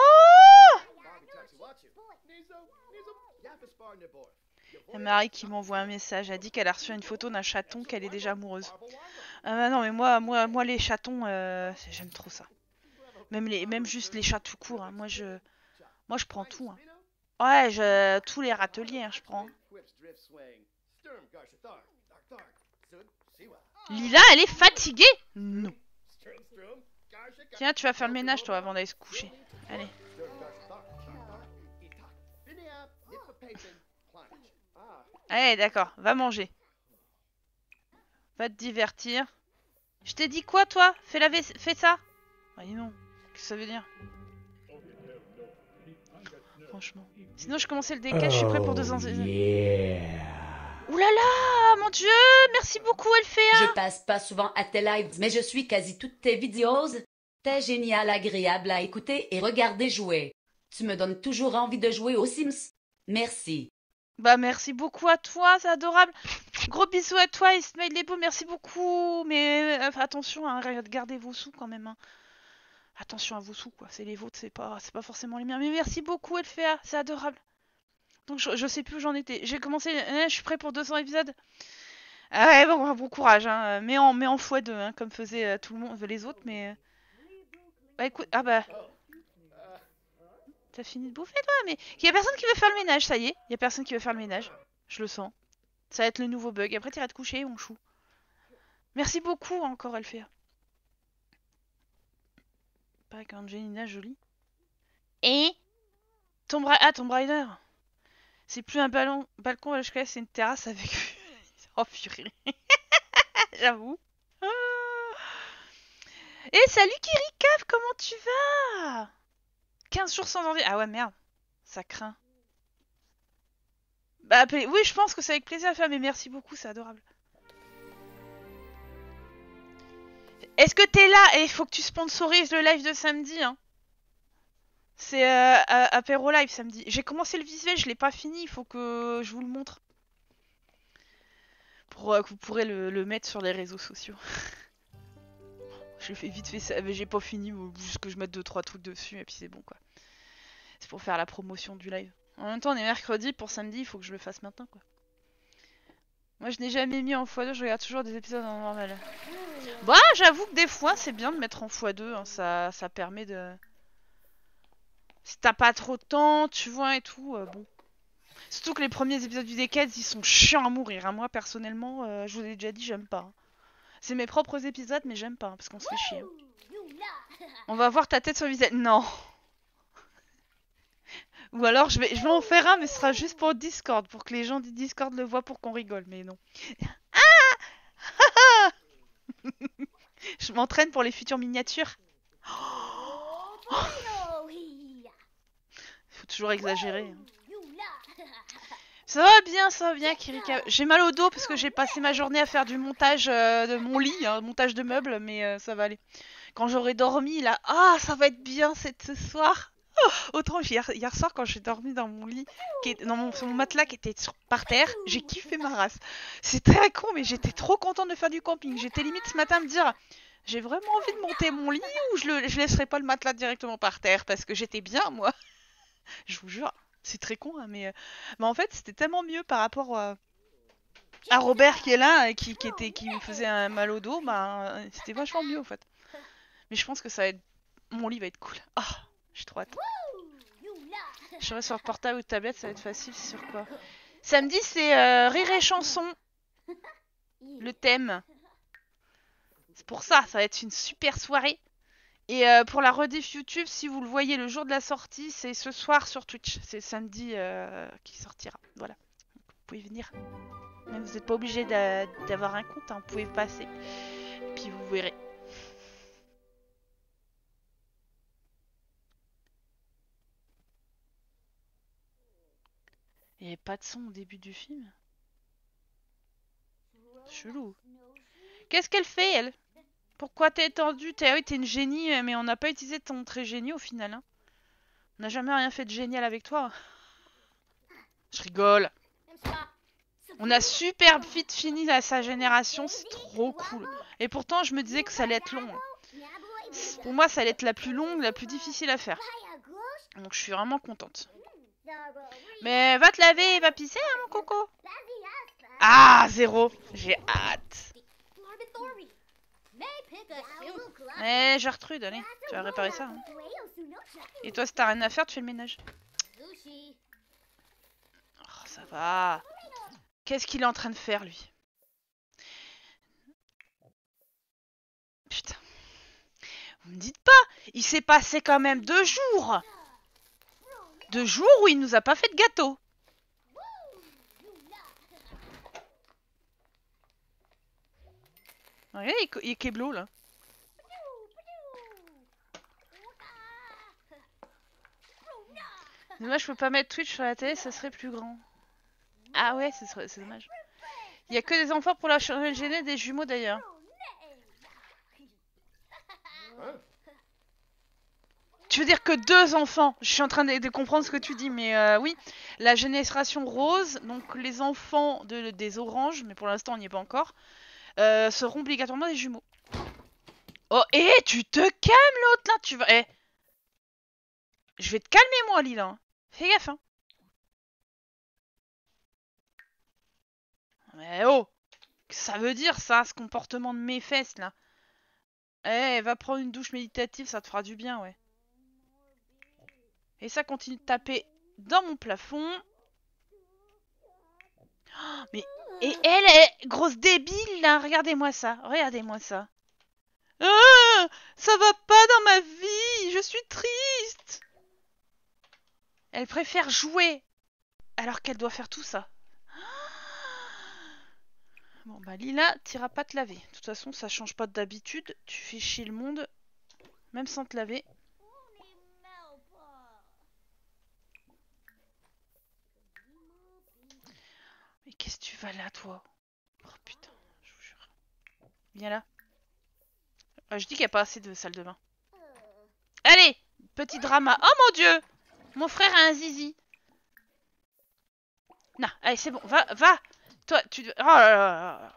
Il y a Marie qui m'envoie un message. Elle dit qu'elle a reçu une photo d'un chaton, qu'elle est déjà amoureuse. Ah bah non, mais moi les chatons, j'aime trop ça. Même juste les chats tout court. Hein. Moi je prends tout. Hein. Ouais, tous les râteliers, hein, je prends. Lila, elle est fatiguée? Non. Tiens, tu vas faire le ménage toi avant d'aller se coucher. Allez. Allez, d'accord, va manger. Va te divertir. Je t'ai dit quoi, toi? Fais ça. Ah non, qu'est-ce que ça veut dire? Franchement. Sinon, je commençais le décalage, je suis prêt pour 2 ans. Ouh là là, mon Dieu, merci beaucoup, Elfea. Je passe pas souvent à tes lives, mais je suis quasi toutes tes vidéos. T'es génial, agréable à écouter et regarder jouer. Tu me donnes toujours envie de jouer aux Sims. Merci. Bah merci beaucoup à toi, c'est adorable. Gros bisous à toi, Ismail Lebo, merci beaucoup. Mais attention, hein, gardez vos sous quand même. Hein. Attention à vos sous, quoi. C'est les vôtres, c'est pas forcément les miens. Mais merci beaucoup, Elfea, c'est adorable. Donc je sais plus où j'en étais. J'ai commencé, je suis prêt pour 200 épisodes. Ah ouais, bon courage, hein. Mais en x2, hein, comme faisait tout le monde, les autres, mais... Bah écoute, ah bah... T'as fini de bouffer toi? Mais il y a personne qui veut faire le ménage, ça y est. Il y a personne qui veut faire le ménage. Je le sens. Ça va être le nouveau bug. Après t'iras te coucher, on chou. Merci beaucoup encore, Elfea. Pas qu'Angelina jolie. Et Tomb Raider. C'est plus un balcon, c'est une terrasse avec... Oh purée. J'avoue. Ah. Et salut Kirikaf, comment tu vas? 15 jours sans envie. Ah ouais, merde. Ça craint. Bah, oui, je pense que c'est avec plaisir à faire, mais merci beaucoup, c'est adorable. Est-ce que t'es là? Et il faut que tu sponsorises le live de samedi, hein. C'est apéro live samedi. J'ai commencé le visuel, je l'ai pas fini, il faut que je vous le montre. Pour que vous pourrez le mettre sur les réseaux sociaux. Je fais vite fait ça, mais j'ai pas fini, juste que je mette 2-3 trucs dessus et puis c'est bon quoi. C'est pour faire la promotion du live. En même temps, on est mercredi, pour samedi, il faut que je le fasse maintenant quoi. Moi je n'ai jamais mis en x2, je regarde toujours des épisodes en normal. Bah, j'avoue que des fois c'est bien de mettre en x2, hein, ça permet de... Si t'as pas trop de temps, tu vois et tout, bon. Surtout que les premiers épisodes du Decades, ils sont chiants à mourir. Hein. Moi personnellement, je vous ai déjà dit, j'aime pas. Hein. C'est mes propres épisodes, mais j'aime pas, hein, parce qu'on se fait chier. On va voir ta tête sur le visage. Non. Ou alors je vais en faire un, mais ce sera juste pour Discord, pour que les gens du Discord le voient pour qu'on rigole, mais non. Ah. Je m'entraîne pour les futures miniatures. Faut toujours exagérer. Hein. Ça va bien, Kirika. J'ai mal au dos parce que j'ai passé ma journée à faire du montage de mon lit, hein, montage de meubles, mais ça va aller. Quand j'aurai dormi, là, ça va être bien ce soir. Autant hier soir quand j'ai dormi dans mon lit, sur mon matelas qui était par terre, j'ai kiffé ma race. C'est très con, mais j'étais trop contente de faire du camping. J'étais limite ce matin à me dire, j'ai vraiment envie de monter mon lit ou je laisserai pas le matelas directement par terre parce que j'étais bien moi. Je vous jure. C'est très con, hein, mais en fait, c'était tellement mieux par rapport à Robert qui est là et qui me faisait un mal au dos. C'était vachement mieux en fait. Mais je pense que ça va être... Mon lit va être cool. J'ai trop hâte. Je serai sur portable ou tablette, ça va être facile. C'est sur quoi? Samedi, c'est rire et chanson. Le thème. C'est pour ça, ça va être une super soirée. Et pour la rediff YouTube, si vous le voyez le jour de la sortie, c'est ce soir sur Twitch. C'est samedi qui sortira. Voilà. Donc, vous pouvez venir. Même vous n'êtes pas obligé d'avoir un compte, hein. Vous pouvez passer. Et puis vous verrez. Il n'y avait pas de son au début du film. Chelou. Qu'est-ce qu'elle fait, elle? Pourquoi t'es étendu? Oui, t'es une génie, mais on n'a pas utilisé ton trait génie au final. Hein. On n'a jamais rien fait de génial avec toi. Je rigole. On a super vite fini sa génération, c'est trop cool. Et pourtant, je me disais que ça allait être long. Pour moi, ça allait être la plus longue, la plus difficile à faire. Donc je suis vraiment contente. Mais va te laver et va pisser, hein, mon coco. Ah, 0. J'ai hâte. Gertrude, allez, tu vas réparer ça. Hein. Et toi, si t'as rien à faire, tu fais le ménage. Oh, ça va. Qu'est-ce qu'il est en train de faire, lui? Putain. Vous me dites pas, il s'est passé quand même 2 jours. 2 jours où il nous a pas fait de gâteau. Regardez, il est Keblo, là. Dommage, je peux pas mettre Twitch sur la télé, ça serait plus grand. Ah ouais, c'est dommage. Il y a que des enfants pour la gêner, des jumeaux d'ailleurs. Tu veux dire que 2 enfants? Je suis en train de comprendre ce que tu dis, mais oui. La génération rose, donc les enfants des oranges, mais pour l'instant on n'y est pas encore, seront obligatoirement des jumeaux. Oh, tu te calmes l'autre là, tu vas... je vais te calmer moi, Lila. Fais gaffe, hein. Mais oh, ça veut dire ça, ce comportement de mes fesses là. Va prendre une douche méditative, ça te fera du bien, ouais. Et ça continue de taper dans mon plafond. Oh, mais... Et elle est grosse débile là, regardez-moi ça, regardez-moi ça. Ah, ça va pas dans ma vie, je suis triste. Elle préfère jouer alors qu'elle doit faire tout ça. Bon bah Lila, t'iras pas te laver. De toute façon, ça change pas d'habitude. Tu fais chier le monde, même sans te laver. Mais qu'est-ce que tu vas là, toi? Oh putain, je vous jure. Viens là. Je dis qu'il n'y a pas assez de salle de bain. Allez, petit drama. Oh mon dieu! Mon frère a un zizi. Non, allez, c'est bon. Va. Toi, tu... Oh là là.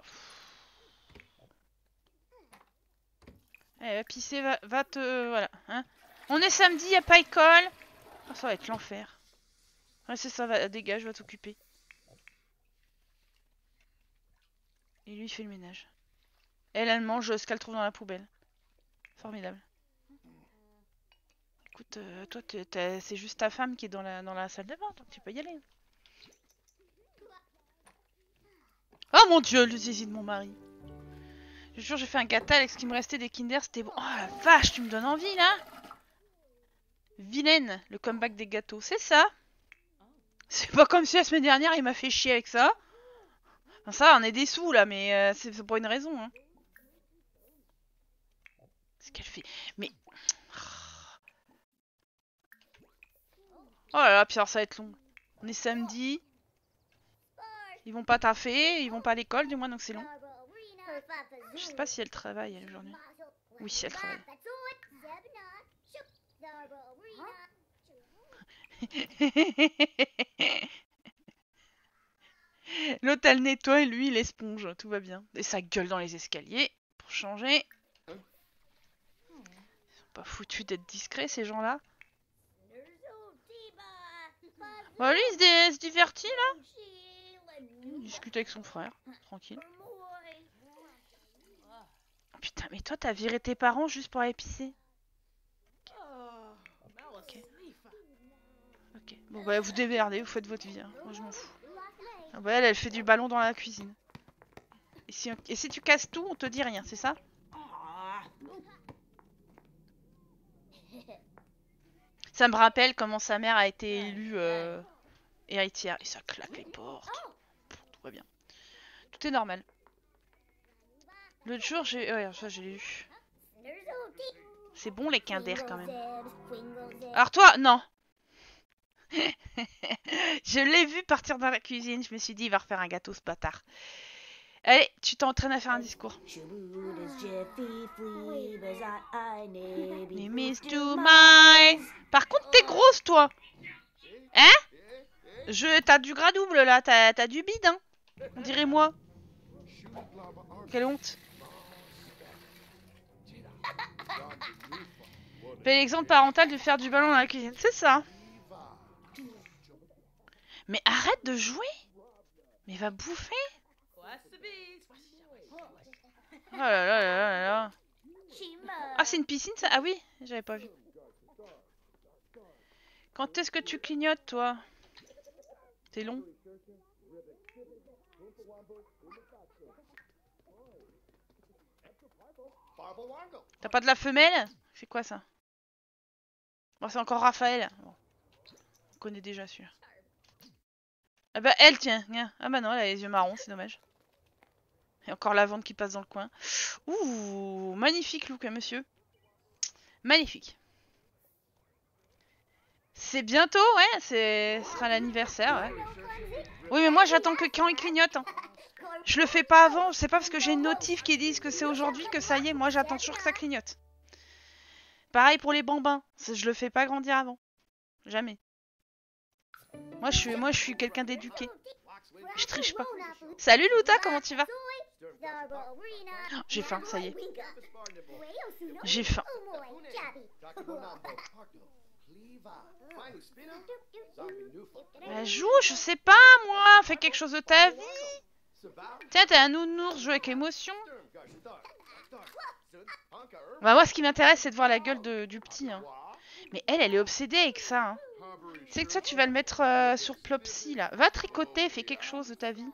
Allez, va pisser, va te... Voilà. Hein. On est samedi, y a pas école. Oh, ça va être l'enfer. Ouais, c'est ça, va, dégage, va t'occuper. Et lui, il fait le ménage. Elle mange ce qu'elle trouve dans la poubelle. Formidable. Écoute, toi, c'est juste ta femme qui est dans la salle de bain, donc tu peux y aller. Oh mon dieu, le zizi de mon mari. Je jure, j'ai fait un gâteau avec ce qui me restait des Kinder, c'était bon. Oh la vache, tu me donnes envie là. Vilaine, le comeback des gâteaux, c'est ça. C'est pas comme si la semaine dernière il m'a fait chier avec ça. Enfin, ça, on est des sous là, mais c'est pour une raison. Hein. Ce qu'elle fait. Mais. Oh là là, puis alors ça va être long. On est samedi. Ils vont pas taffer, ils vont pas à l'école du moins, donc c'est long. Je sais pas si elle travaille elle aujourd'hui. Oui, elle travaille. L'autre elle nettoie et lui il esponge, tout va bien. Et ça gueule dans les escaliers pour changer. Ils sont pas foutus d'être discrets ces gens-là. Bah lui il se divertit là. Il discute avec son frère, tranquille. Oh, putain, mais toi t'as viré tes parents juste pour aller pisser. Ok. Bon bah vous démerdez, vous faites votre vie. Hein. Moi je m'en fous. Ah bah elle fait du ballon dans la cuisine. Et si tu casses tout, on te dit rien, c'est ça? Ça me rappelle comment sa mère a été élue héritière. Et ça claque les portes. Tout va bien. Tout est normal. L'autre jour, ouais, ça j'ai lu. C'est bon les Kinder quand même. Alors toi, non. Je l'ai vu partir dans la cuisine. Je me suis dit, il va refaire un gâteau ce bâtard. Allez, tu t'entraînes à faire un discours. Par contre, t'es grosse, toi. Hein? T'as du gras double, là. T'as du bide, hein. On dirait moi. Quelle honte. Fais l'exemple parental de faire du ballon dans la cuisine. C'est ça. Mais arrête de jouer. Mais va bouffer. Oh là là là là là. Ah, c'est une piscine, ça? Ah oui, j'avais pas vu. Quand est-ce que tu clignotes, toi? C'est long. T'as pas de la femelle? C'est quoi ça? Bon, c'est encore Raphaël. Bon. On connaît déjà celui-là. Ah bah elle, tiens. Ah bah non, elle a les yeux marrons, c'est dommage. Et encore la vente qui passe dans le coin. Ouh, magnifique look, hein, monsieur. Magnifique. C'est bientôt, ouais. Ce sera l'anniversaire, ouais. Oui, mais moi j'attends que quand il clignote. Hein. Je le fais pas avant. C'est pas parce que j'ai une notif qui dit que c'est aujourd'hui que ça y est. Moi j'attends toujours que ça clignote. Pareil pour les bambins. Je le fais pas grandir avant. Jamais. Moi je suis quelqu'un d'éduqué. Je triche pas. Salut Louta, comment tu vas? Oh, j'ai faim, ça y est. J'ai faim. Bah, joue, je sais pas moi. Fais quelque chose de ta vie. Tiens, t'es un nounours, joue avec émotion. Bah moi ce qui m'intéresse c'est de voir la gueule du petit. Hein. Mais elle est obsédée avec ça. Hein. Tu sais que toi tu vas le mettre sur Plopsy là. Va tricoter, fais quelque chose de ta vie.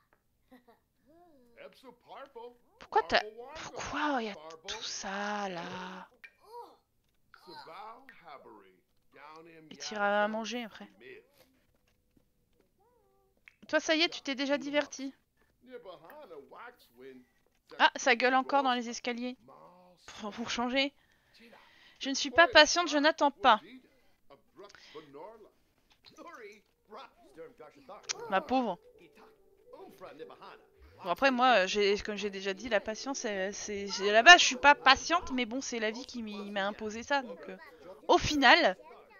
Pourquoi il y a tout ça là? Et tu iras à manger après. Toi ça y est, tu t'es déjà diverti. Ah, ça gueule encore dans les escaliers. Pour changer. Je ne suis pas patiente, je n'attends pas. Ma pauvre. Bon, après, moi, comme j'ai déjà dit, la patience, c'est là-bas, je suis pas patiente, mais bon, c'est la vie qui m'a imposé ça. Donc, au final,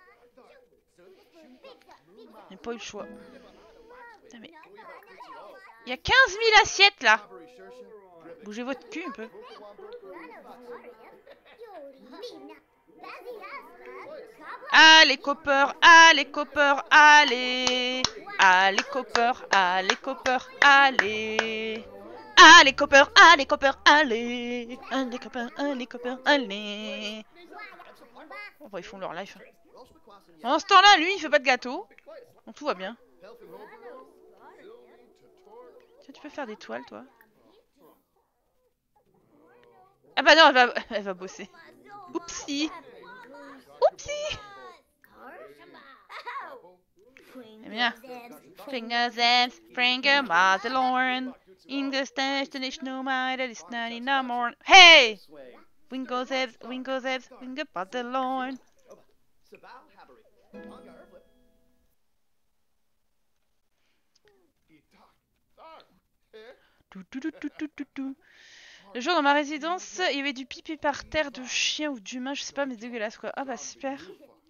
j'ai pas eu le choix. Putain, mais... Il y a 15 000 assiettes là. Bougez votre cul un peu. Allez coppers, allez coppers, allez. Allez coppers, allez coppers, allez. Allez coppers, allez coppers, allez. Allez coppers, allez coppers, allez. Oh, bah, ils font leur life. Pendant ce temps-là, lui, il fait pas de gâteau. Donc tout va bien. Tiens, tu peux faire des toiles, toi. Ah bah non, elle va bosser. Oupsie. Oupsie. Eh bien. Finger Zems, Finger Mazelorn. In the station, no matter it's 9 in the morning. Hey! Wingo Zems, Wingo Zems, Finger Mazelorn. Le jour dans ma résidence, il y avait du pipi par terre de chien ou d'humain, je sais pas, mais dégueulasse quoi. Ah bah super.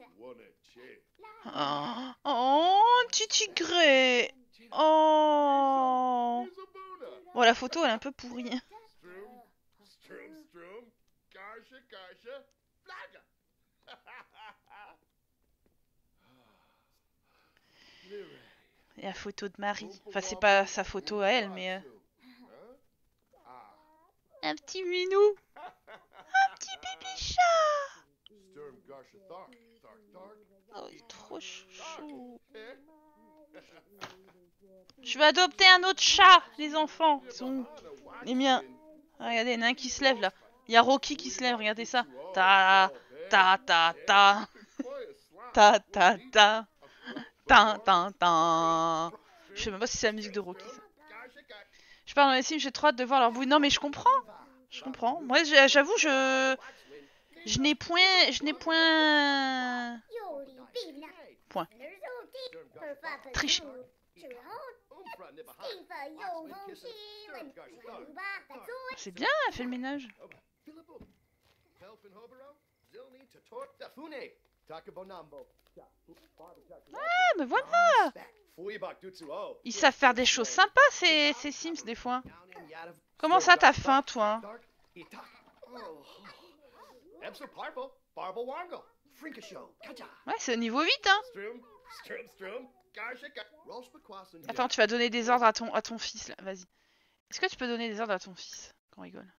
Oh, petit tigré. Oh. Bon, la photo elle est un peu pourrie. Et la photo de Marie. Enfin, c'est pas sa photo à elle, mais... Un petit minou. Un petit bébé chat. Oh, il est trop chou. Je vais adopter un autre chat, les enfants. Ils sont où? Les miens. Ah, regardez, il y en a un qui se lève là. Il y a Rocky qui se lève, regardez ça. Ta ta ta ta. Ta ta ta. Ta ta ta. Je sais même pas si c'est la musique de Rocky ça. Je parle dans les Sims, j'ai trop hâte de voir leur bouille. Non mais je comprends. Je comprends. Moi j'avoue je n'ai point. Point. Triche. C'est bien, elle fait le ménage. Ah, mais voilà. Ils savent faire des choses sympas, ces Sims, des fois. Comment ça, t'as faim, toi? Ouais, c'est au niveau 8, hein. Attends, tu vas donner des ordres à ton fils, là. Vas-y. Est-ce que tu peux donner des ordres à ton fils? Qu'on rigole.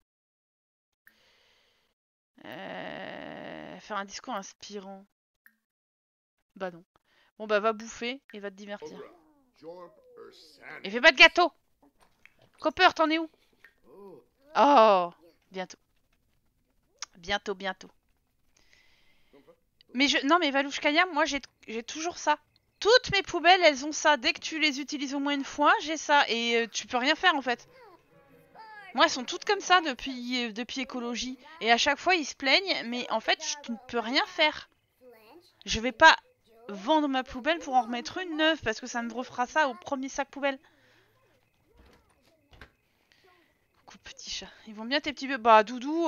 Faire un discours inspirant. Bah non. Bon bah va bouffer et va te divertir. Et fais pas de gâteau. Copper, t'en es où? Oh, bientôt. Bientôt. Mais non mais Valouchkaya, moi j'ai toujours ça. Toutes mes poubelles, elles ont ça. Dès que tu les utilises au moins une fois, j'ai ça. Et tu peux rien faire en fait. Moi, elles sont toutes comme ça depuis écologie. Et à chaque fois, ils se plaignent, mais en fait, je ne peux rien faire. Je vais pas vendre ma poubelle pour en remettre une neuve, parce que ça me refera ça au premier sac poubelle. Coucou, petit chat. Ils vont bien tes petits bébés. Bah, Doudou,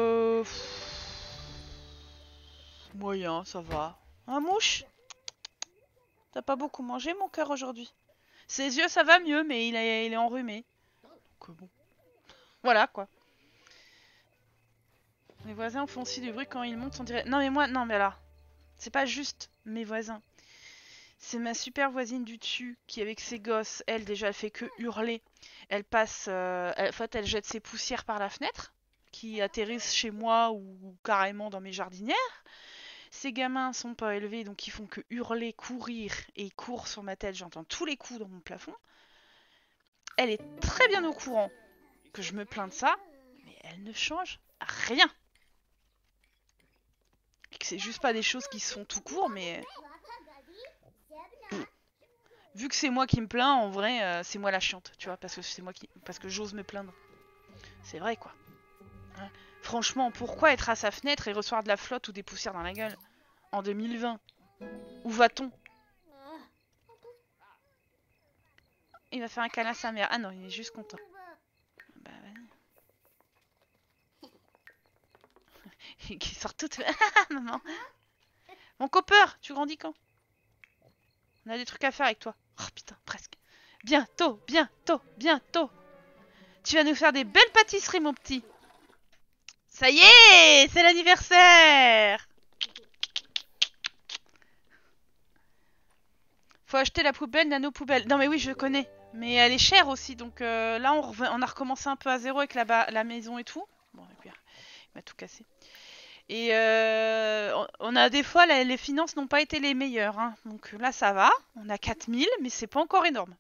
moyen, ça va. Un mouche? T'as pas beaucoup mangé, mon cœur, aujourd'hui. Ses yeux, ça va mieux, mais il est enrhumé. Donc, bon. Voilà, quoi. Mes voisins font aussi du bruit quand ils montent, on dirait... Non, mais moi, non, mais là... C'est pas juste mes voisins. C'est ma super voisine du dessus qui, avec ses gosses, elle, déjà, elle fait que hurler. Elle passe... en fait, elle jette ses poussières par la fenêtre, qui atterrissent chez moi ou carrément dans mes jardinières. Ces gamins sont pas élevés, donc ils font que hurler, courir, et ils courent sur ma tête. J'entends tous les coups dans mon plafond. Elle est très bien au courant que je me plains de ça, mais elle ne change rien. Et que c'est juste pas des choses qui se font tout court, mais... Vu que c'est moi qui me plains, en vrai, c'est moi la chiante, tu vois, parce que j'ose me plaindre. C'est vrai, quoi. Hein. Franchement, pourquoi être à sa fenêtre et recevoir de la flotte ou des poussières dans la gueule en 2020? Où va-t-on? Il va faire un câlin à sa mère. Ah non, il est juste content. Bah, vas-y. Qui sort toute... Maman. Mon copper, tu grandis quand? On a des trucs à faire avec toi. Oh putain, presque. Bientôt. Tu vas nous faire des belles pâtisseries, mon petit. Ça y est, c'est l'anniversaire. Faut acheter la poubelle, nano poubelle. Non mais oui, je connais. Mais elle est chère aussi, donc là on a recommencé un peu à zéro avec la maison et tout. Bon, et puis il m'a tout cassé. Et on a des fois, les finances n'ont pas été les meilleures. Hein. Donc là, ça va. On a 4000, mais c'est pas encore énorme.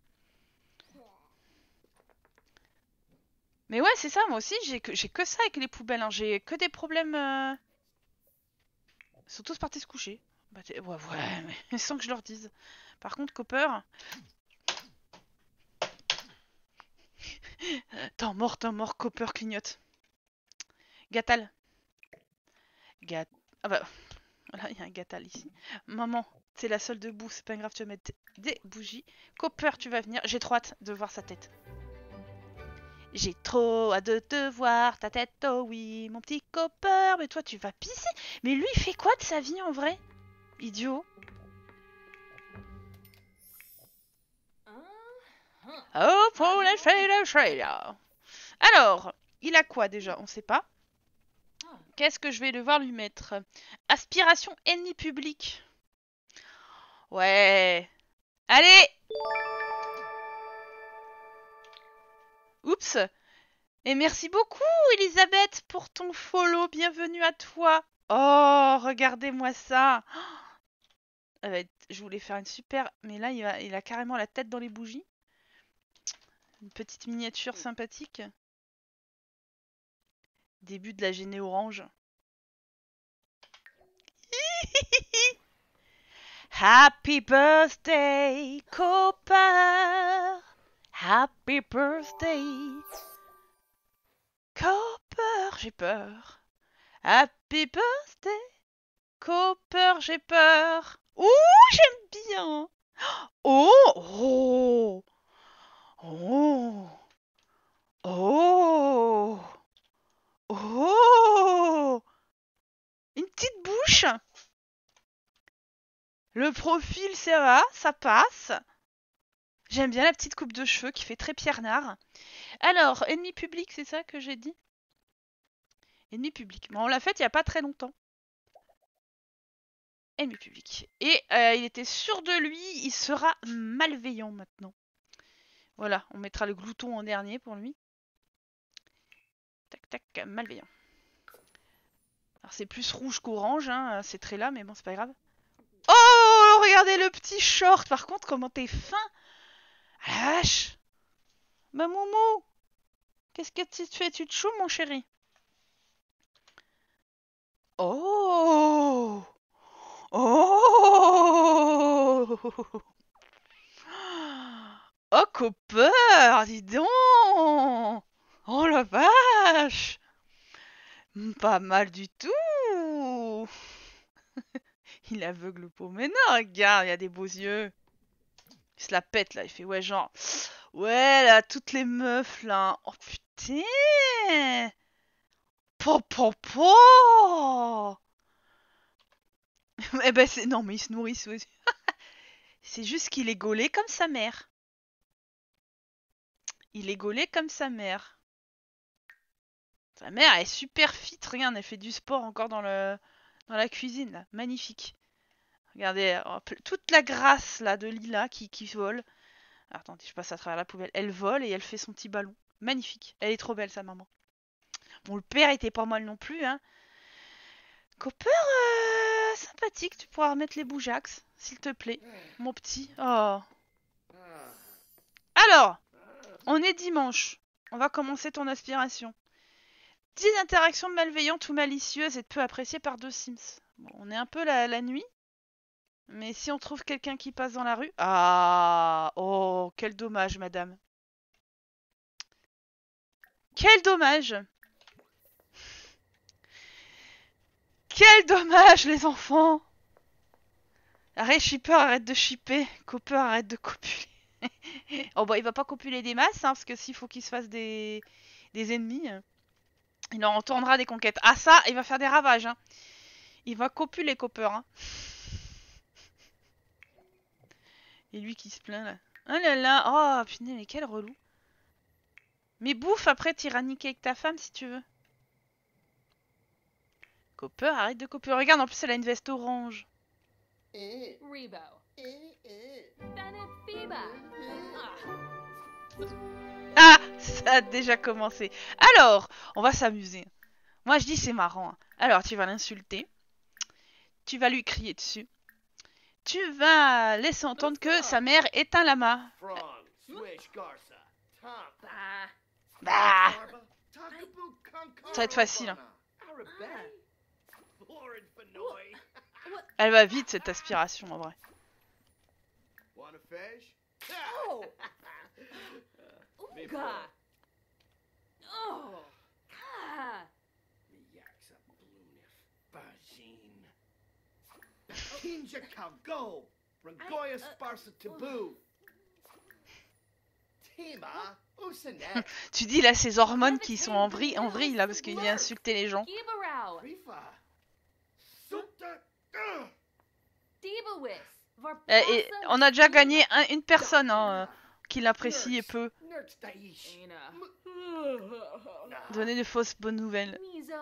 Mais ouais, c'est ça. Moi aussi, j'ai que ça avec les poubelles. Hein. J'ai que des problèmes. Ils sont tous partis se coucher. Bah, ouais, mais sans que je leur dise. Par contre, Copper... T'es mort, Copper clignote. Gatal. Ah bah... Voilà, il y a un Gatal ici. Maman, t'es la seule debout, c'est pas grave, tu vas mettre des bougies. Copper, tu vas venir. J'ai trop hâte de voir sa tête. J'ai trop hâte de te voir, ta tête, oh oui, mon petit Copper. Mais toi, tu vas pisser. Mais lui, il fait quoi de sa vie en vrai? Idiot. Oh, pour les failles. Alors, il a quoi déjà? On sait pas. Qu'est-ce que je vais devoir lui mettre? Aspiration ennemi public. Ouais. Allez! Oups. Et merci beaucoup, Elisabeth, pour ton follow. Bienvenue à toi. Oh, regardez-moi ça. Je voulais faire une super... Mais là, il a carrément la tête dans les bougies. Une petite miniature sympathique. Début de la génée orange. Happy birthday, Copper. Happy birthday. Copper, j'ai peur. Happy birthday. Copper, j'ai peur. Ouh, j'aime bien. Oh, oh. profil, ça va, ça passe. J'aime bien la petite coupe de cheveux qui fait très Pierre Nard. Alors, ennemi public, c'est ça que j'ai dit? Ennemi public. Bon, on l'a fait il n'y a pas très longtemps. Ennemi public. Et il était sûr de lui, il sera malveillant maintenant. Voilà, on mettra le glouton en dernier pour lui. Tac, tac, malveillant. Alors c'est plus rouge qu'orange, hein, ces traits-là, mais bon, c'est pas grave. Oh, regardez le petit short. Par contre, comment t'es fin. Ah la vache. Bah Moumou, qu'est-ce que tu te fais? Tu te choues, mon chéri? Oh. Oh. Oh, Copper, dis donc. Oh la vache. Pas mal du tout. Il est aveugle pour mais non, regarde, il a des beaux yeux. Il se la pète là, il fait ouais genre ouais là toutes les meufs là. Oh putain. Po po po. Eh ben c'est non mais il se nourrit aussi. C'est juste qu'il est gaulé comme sa mère. Il est gaulé comme sa mère. Sa mère elle est super fit, regarde, elle fait du sport encore dans la cuisine là, magnifique. Regardez, toute la grâce là de Lila qui vole. Alors, attendez, je passe à travers la poubelle. Elle vole et elle fait son petit ballon. Magnifique. Elle est trop belle, sa maman. Bon, le père était pas mal non plus, hein. Copper, sympathique. Tu pourras remettre les bougeax, s'il te plaît. Mon petit. Oh. Alors, on est dimanche. On va commencer ton aspiration. 10 interactions malveillantes ou malicieuses et peu appréciées par deux Sims. Bon, on est un peu la nuit. Mais si on trouve quelqu'un qui passe dans la rue... Ah. Oh, quel dommage, madame. Quel dommage. Quel dommage, les enfants. Arrête, shipper, arrête de shipper. Copper, arrête de copuler. Oh bah, il va pas copuler des masses, hein, parce que s'il faut qu'il se fasse des ennemis, il en retournera des conquêtes. Ah ça, il va faire des ravages. Hein. Il va copuler, Copper. Hein. Et lui qui se plaint, là. Oh là là, oh putain, mais quel relou. Mais bouffe, après, t'iras niquer avec ta femme, si tu veux. Copper, arrête de copuler. Regarde, en plus, elle a une veste orange. Rebo. Ah, ça a déjà commencé. Alors, on va s'amuser. Moi, je dis c'est marrant. Hein. Alors, tu vas l'insulter. Tu vas lui crier dessus. Tu vas laisser entendre que sa mère est un lama. Bah, ça va être facile. Hein. Elle va vite, cette aspiration, en vrai. Tu dis là ces hormones qui sont en vrille là parce qu'il vient insulter les gens. Et on a déjà gagné une personne hein, qui l'apprécie et peu. Donner de fausses bonnes nouvelles.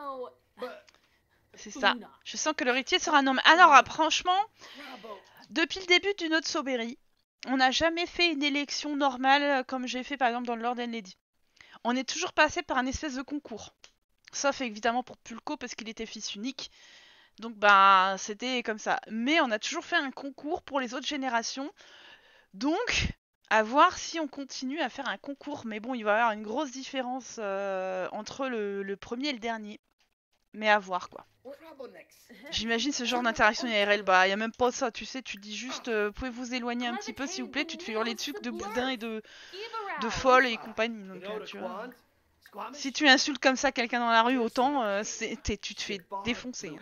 C'est ça. Je sens que le héritier sera un homme. Alors franchement, depuis le début du Not So Berry, on n'a jamais fait une élection normale comme j'ai fait par exemple dans le Lord and Lady. On est toujours passé par un espèce de concours. Sauf évidemment pour Pulco parce qu'il était fils unique. Donc bah c'était comme ça. Mais on a toujours fait un concours pour les autres générations. Donc à voir si on continue à faire un concours. Mais bon, il va y avoir une grosse différence entre le premier et le dernier. Mais à voir quoi. J'imagine ce genre d'interaction IRL. Bah, y a même pas ça, tu sais, tu dis juste pouvez vous éloigner un petit peu s'il vous plaît, tu te fais hurler dessus de boudin et de folle et compagnie. Donc, tu vois. Si tu insultes comme ça quelqu'un dans la rue, autant tu te fais défoncer.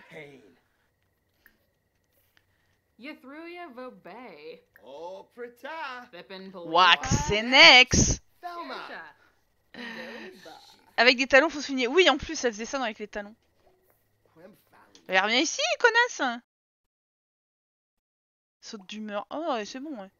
Wax et Nex. Avec des talons, faut souligner. Oui, en plus, elle faisait ça avec les talons. Reviens ici, connasse. Saute d'humeur. Oh, ouais, c'est bon, ouais.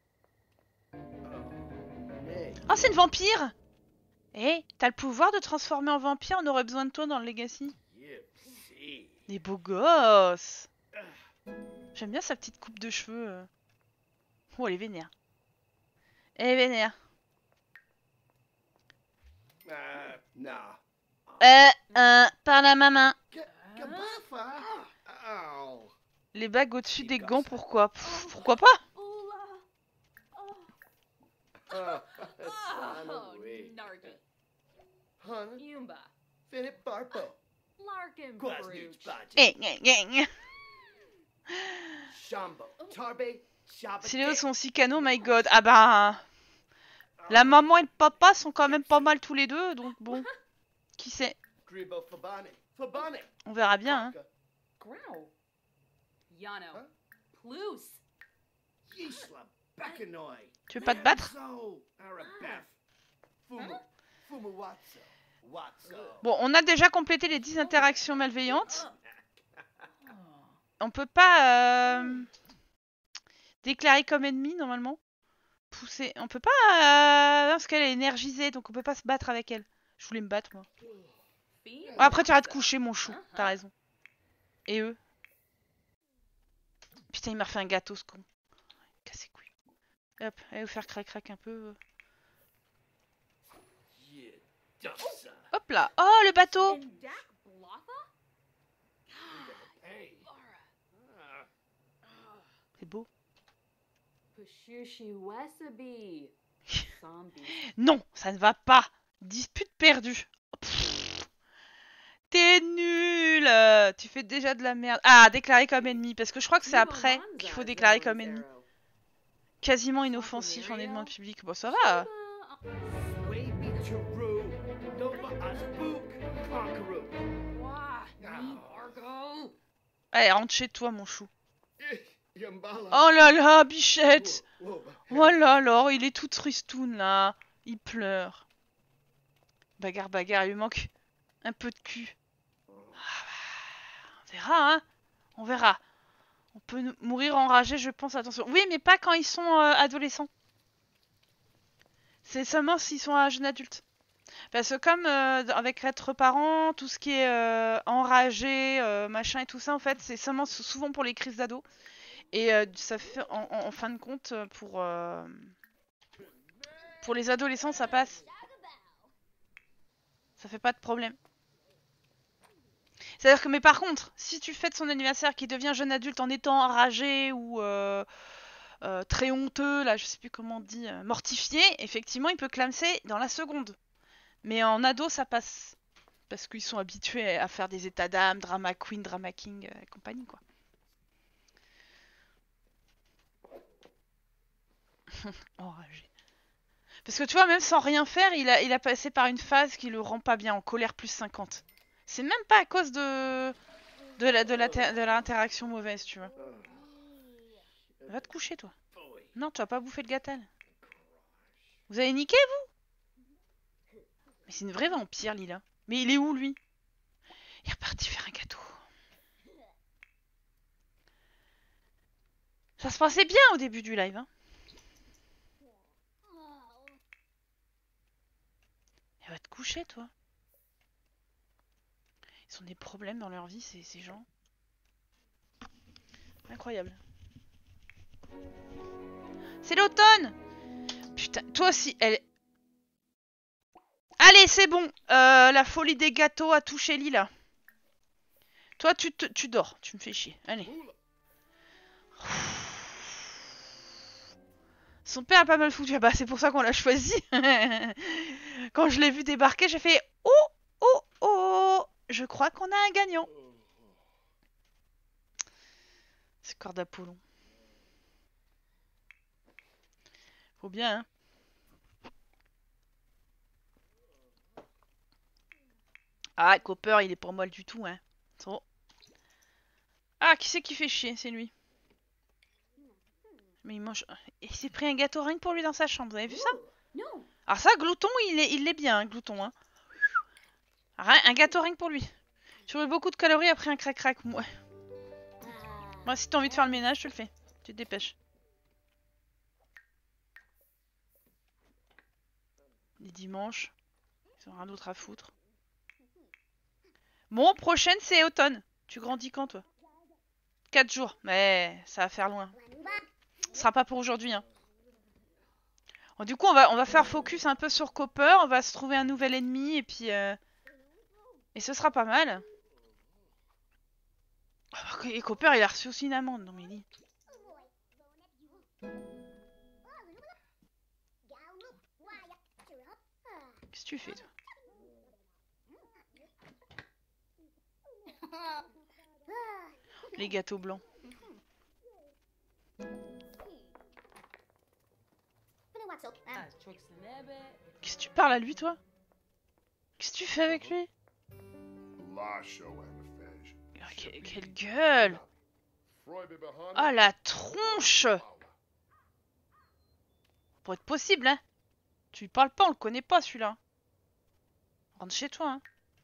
Oh, c'est une vampire! Eh, t'as le pouvoir de transformer en vampire, on aurait besoin de toi dans le Legacy. Des beaux gosses! J'aime bien sa petite coupe de cheveux. Oh, elle est vénère. Elle est vénère. Par la main. Les bagues au-dessus des gants, pourquoi? Pff, pourquoi pas? Si les autres sont si canaux, my god. Ah bah... La maman et le papa sont quand même pas mal tous les deux, donc bon. Qui sait? On verra bien, hein. Tu veux pas te battre? Bon, on a déjà complété les 10 interactions malveillantes. On peut pas déclarer comme ennemi, normalement. Pousser. On peut pas... parce qu'elle est énergisée, donc on peut pas se battre avec elle. Je voulais me battre, moi. Après, tu arrêtes de coucher, mon chou. T'as raison. Et eux? Putain, il m'a refait un gâteau, ce con. Cassez couilles. Hop, allez vous faire crac-crac un peu. Hop là. Oh, le bateau! C'est beau. Non, ça ne va pas. Dispute perdue. T'es nul. Tu fais déjà de la merde. Ah, déclarer comme ennemi. Parce que je crois que c'est après qu'il faut déclarer comme ennemi. Quasiment inoffensif en élément public. Bon, ça va. Allez, rentre chez toi, mon chou. Oh là là, bichette. Oh là là, il est tout tristoun, là. Il pleure. Bagarre, bagarre, il lui manque un peu de cul. Ah bah, on verra, hein. On verra. On peut mourir enragé, je pense, attention. Oui, mais pas quand ils sont adolescents. C'est seulement s'ils sont à jeune adulte. Parce que comme avec être parent, tout ce qui est enragé, machin et tout ça, en fait, c'est seulement souvent pour les crises d'ado. Et ça fait, en fin de compte, pour les adolescents, ça passe. Ça fait pas de problème. C'est-à-dire que, mais par contre, si tu fêtes son anniversaire qui devient jeune adulte en étant enragé ou très honteux, là, je sais plus comment on dit, mortifié, effectivement, il peut clamser dans la seconde. Mais en ado, ça passe. Parce qu'ils sont habitués à faire des états d'âme, drama queen, drama king et compagnie, quoi. Enragé. Parce que tu vois, même sans rien faire, il a passé par une phase qui le rend pas bien, en colère plus 50. C'est même pas à cause de l'interaction mauvaise, tu vois. Va te coucher, toi. Non, tu vas pas bouffer le gâtel. Vous avez niqué, vous? Mais c'est une vraie vampire, Lila. Mais il est où, lui? Il est reparti faire un gâteau. Ça se passait bien au début du live, hein. Et va te coucher, toi. Ils ont des problèmes dans leur vie, ces gens. Incroyable. C'est l'automne! Putain, toi aussi, elle... Allez, c'est bon. La folie des gâteaux a touché Lila. Toi, tu dors. Tu me fais chier. Allez. Son père a pas mal foutu. Ah bah, c'est pour ça qu'on l'a choisi. Quand je l'ai vu débarquer, j'ai fait... Oh, oh, oh. Je crois qu'on a un gagnant. C'est corps d'Apollon. Faut bien, hein. Ah, Copper, il est pour moi du tout, hein. Trop. Ah, qui c'est qui fait chier? C'est lui. Mais il mange... Il s'est pris un gâteau rien que pour lui dans sa chambre. Vous avez vu ça? Alors ça, Glouton, il est bien, hein, Glouton. Hein. Un gâteau rien que pour lui. J'aurais beaucoup de calories après un crac-crac. Ouais. Moi, si t'as envie de faire le ménage, je te le fais. Tu te dépêches. Les dimanches. Ils ont rien d'autre à foutre. Bon, prochaine c'est automne. Tu grandis quand toi? 4 jours. Mais ça va faire loin. Ce sera pas pour aujourd'hui. Hein. Bon, du coup, on va faire focus un peu sur Copper. On va se trouver un nouvel ennemi et puis... Et ce sera pas mal. Et Copper, il a reçu aussi une amende. Non mais dis. Qu'est-ce que tu fais toi? Les gâteaux blancs. Qu'est-ce que tu parles à lui toi? Qu'est-ce que tu fais avec lui? Quelle gueule! Ah la tronche! Pour être possible, hein? Tu lui parles pas, on le connaît pas celui-là. Rentre chez toi, hein.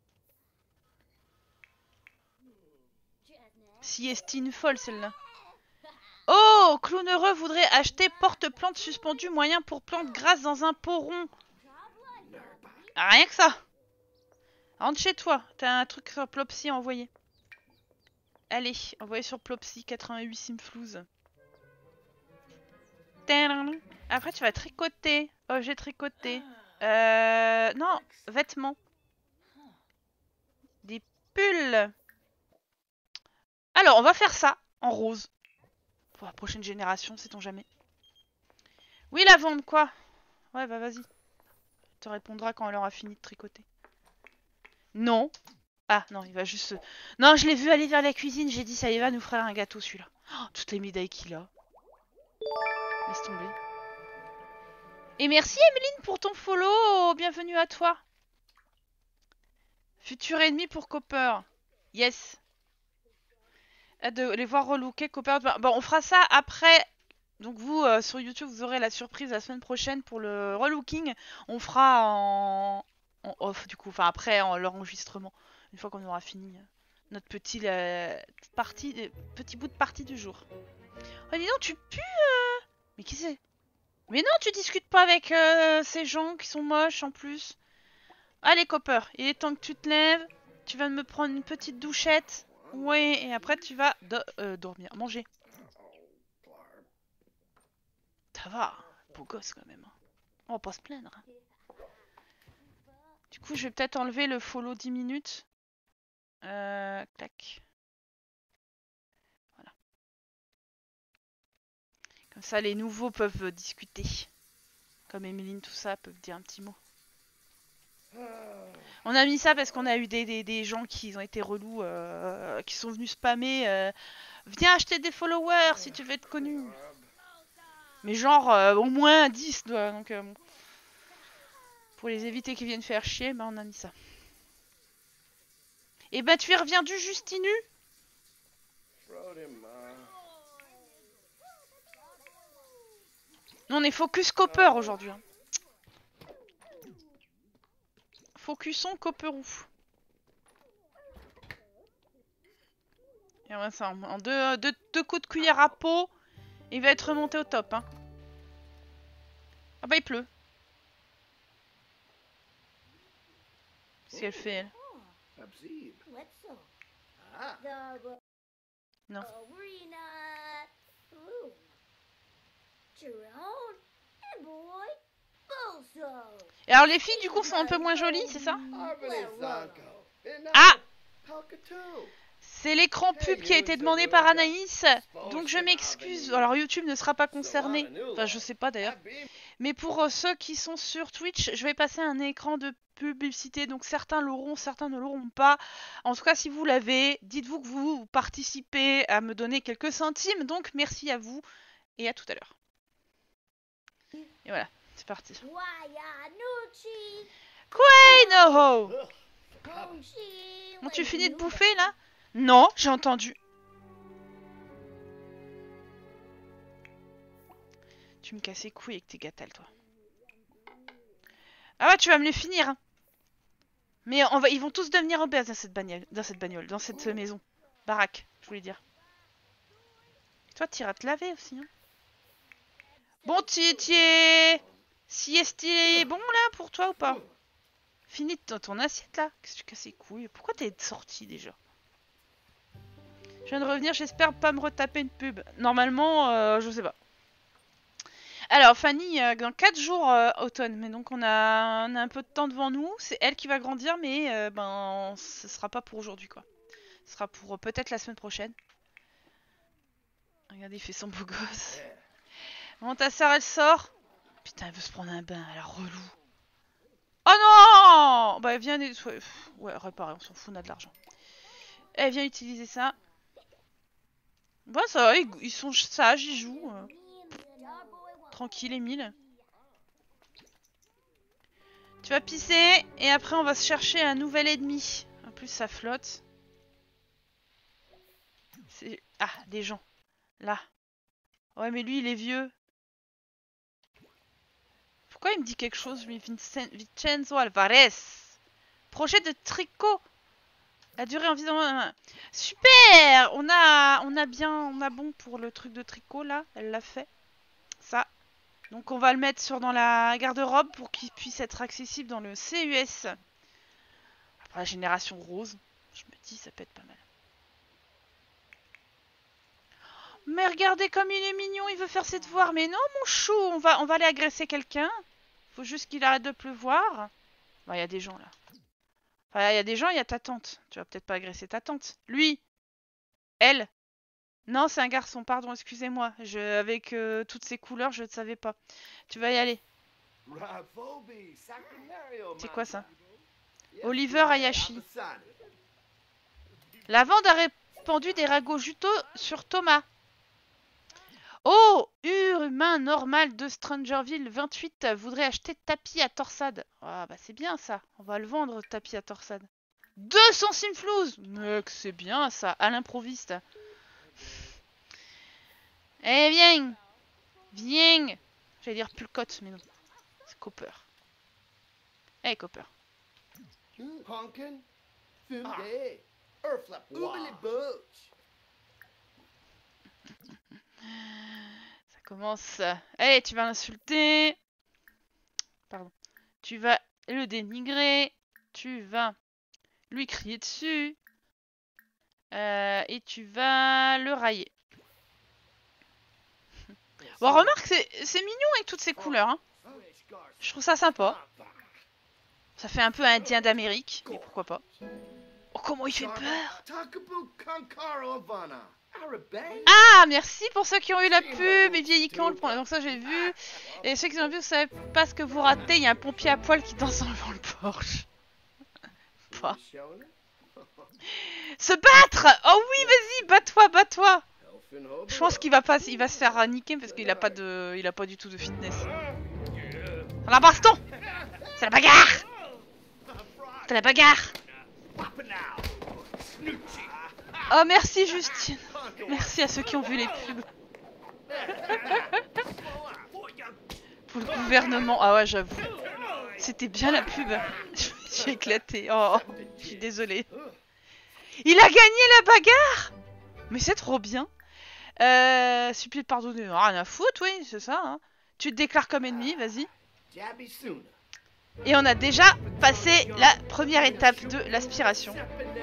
Siestine folle celle-là. Oh! Clown heureux voudrait acheter porte-plante suspendu moyen pour plante grasse dans un pot rond. Rien que ça. Rentre chez toi. T'as un truc sur Plopsy à envoyer. Allez, envoyez sur Plopsy 88 Simflouz. Après tu vas tricoter. Oh j'ai tricoté. Non, vêtements. Des pulls. Alors on va faire ça en rose. Pour la prochaine génération, sait-on jamais. Oui la vente quoi? Ouais bah vas-y. Tu répondras quand elle aura fini de tricoter. Non. Ah non, il va juste... Non, je l'ai vu aller vers la cuisine, j'ai dit ça y va nous faire un gâteau celui-là. Oh, toutes les médailles qu'il a. Laisse tomber. Et merci Emeline pour ton follow, bienvenue à toi. Futur ennemi pour Copper. Yes. De les voir relooker Copper. Bon, on fera ça après. Donc vous, sur YouTube, vous aurez la surprise la semaine prochaine pour le relooking. On fera en off du coup, enfin après l'enregistrement. Une fois qu'on aura fini notre petit bout de partie du jour. Oh dis donc, tu pues Mais qui c'est? Mais non, tu discutes pas avec ces gens qui sont moches en plus. Allez Copper, il est temps que tu te lèves. Tu vas me prendre une petite douchette. Oui, et après tu vas dormir, manger. Ça va, beau gosse quand même. On va pas se plaindre. Du coup, je vais peut-être enlever le follow 10 minutes. Clac. Voilà. Comme ça, les nouveaux peuvent discuter. Comme Emeline, tout ça, peuvent dire un petit mot. On a mis ça parce qu'on a eu des gens qui ont été relous, qui sont venus spammer. Viens acheter des followers si tu veux être connu. Mais genre, au moins 10, donc... pour les éviter qu'ils viennent faire chier, bah on a mis ça. Et bah tu es reviendu Justinu? Nous on est focus Copper aujourd'hui. Hein. Focusons Copperou. Et on va ça en deux coups de cuillère à peau. Il va être remonté au top. Hein. Ah bah il pleut. Qu'est-ce qu'elle fait elle? Non. Et alors les filles du coup sont un peu moins jolies, c'est ça? Ah! C'est l'écran pub qui a été demandé par Anaïs, donc je m'excuse. Alors YouTube ne sera pas concerné, enfin je sais pas d'ailleurs. Mais pour ceux qui sont sur Twitch, je vais passer un écran de publicité, donc certains l'auront, certains ne l'auront pas. En tout cas, si vous l'avez, dites-vous que vous participez à me donner quelques centimes, donc merci à vous et à tout à l'heure. Et voilà, c'est parti. Quainoho! Bon, tu finis de bouffer là? Non, j'ai entendu. Tu me casses les couilles avec tes gâtales, toi. Ah ouais, tu vas me les finir. Hein. Mais ils vont tous devenir obèses dans cette bagnole, dans cette maison. Baraque, je voulais dire. Toi, t'iras te laver aussi. Hein. Bon, tu es siesté bon là pour toi ou pas? Fini ton assiette là. Qu'est-ce que tu casses les couilles? Pourquoi t'es sorti déjà? Je viens de revenir, j'espère pas me retaper une pub. Normalement, je sais pas. Alors, Fanny, dans 4 jours automne, mais donc on a un peu de temps devant nous. C'est elle qui va grandir, mais ben, ce sera pas pour aujourd'hui quoi. Ce sera pour peut-être la semaine prochaine. Regardez, il fait son beau gosse. Bon, ta sœur, elle sort. Putain, elle veut se prendre un bain, elle a relou. Oh non! Bah, elle vient... Ouais, réparer, on s'en fout, on a de l'argent. Elle vient utiliser ça. Bah, ça va, ils sont sages, ils jouent. Tranquille, Émile. Tu vas pisser, et après, on va se chercher un nouvel ennemi. En plus, ça flotte. Ah, des gens. Là. Ouais, mais lui, il est vieux. Pourquoi il me dit quelque chose, lui? Vincenzo Alvarez. Projet de tricot. La durée environ... Super! On a bon pour le truc de tricot, là. Elle l'a fait. Ça. Donc, on va le mettre dans la garde-robe pour qu'il puisse être accessible dans le CUS. Après la génération rose. Je me dis, ça peut être pas mal. Mais regardez comme il est mignon, il veut faire ses devoirs. Mais non, mon chou, on va aller agresser quelqu'un. Faut juste qu'il arrête de pleuvoir. Bah, il y a des gens là. Enfin, il y a des gens, il y a ta tante. Tu vas peut-être pas agresser ta tante. Lui. Elle. Non, c'est un garçon, pardon, excusez-moi. Avec toutes ces couleurs, je ne savais pas. Tu vas y aller. C'est quoi ça? Oliver Hayashi. La vente a répandu des ragots juteux sur Thomas. Oh, humain normal de Strangerville 28 voudrait acheter tapis à torsade. Ah bah c'est bien ça, on va le vendre tapis à torsade. 200 simflouz. Mec, c'est bien ça, à l'improviste. Eh viens. Viens. J'allais dire Pulcotte, mais non. C'est Copper. Eh Copper. Ça commence. Allez, tu vas l'insulter. Pardon. Tu vas le dénigrer. Tu vas lui crier dessus. Et tu vas le railler. Bon, remarque, c'est mignon avec toutes ces couleurs. Hein. Je trouve ça sympa. Ça fait un peu indien d'Amérique, mais pourquoi pas. Oh, comment il fait peur! Ah, merci pour ceux qui ont eu la pub et vieilli quand on le prend. Donc ça, j'ai vu. Et ceux qui ont vu, vous savez pas ce que vous ratez. Il y a un pompier à poil qui danse devant le porche. Pas. Se battre! Oh oui, vas-y, bats-toi, bats-toi! Je pense qu'il va se faire niquer parce qu'il a pas du tout de fitness. C'est la baston! C'est la bagarre! C'est la bagarre! Oh merci Justine! Merci à ceux qui ont vu les pubs. Pour le gouvernement. Ah ouais, j'avoue. C'était bien la pub. J'ai éclaté. Oh, je suis désolée. Il a gagné la bagarre! Mais c'est trop bien. Supplie de pardonner. Rien à foutre, oui, c'est ça. Hein. Tu te déclares comme ennemi, vas-y. Et on a déjà passé la première étape de l'aspiration.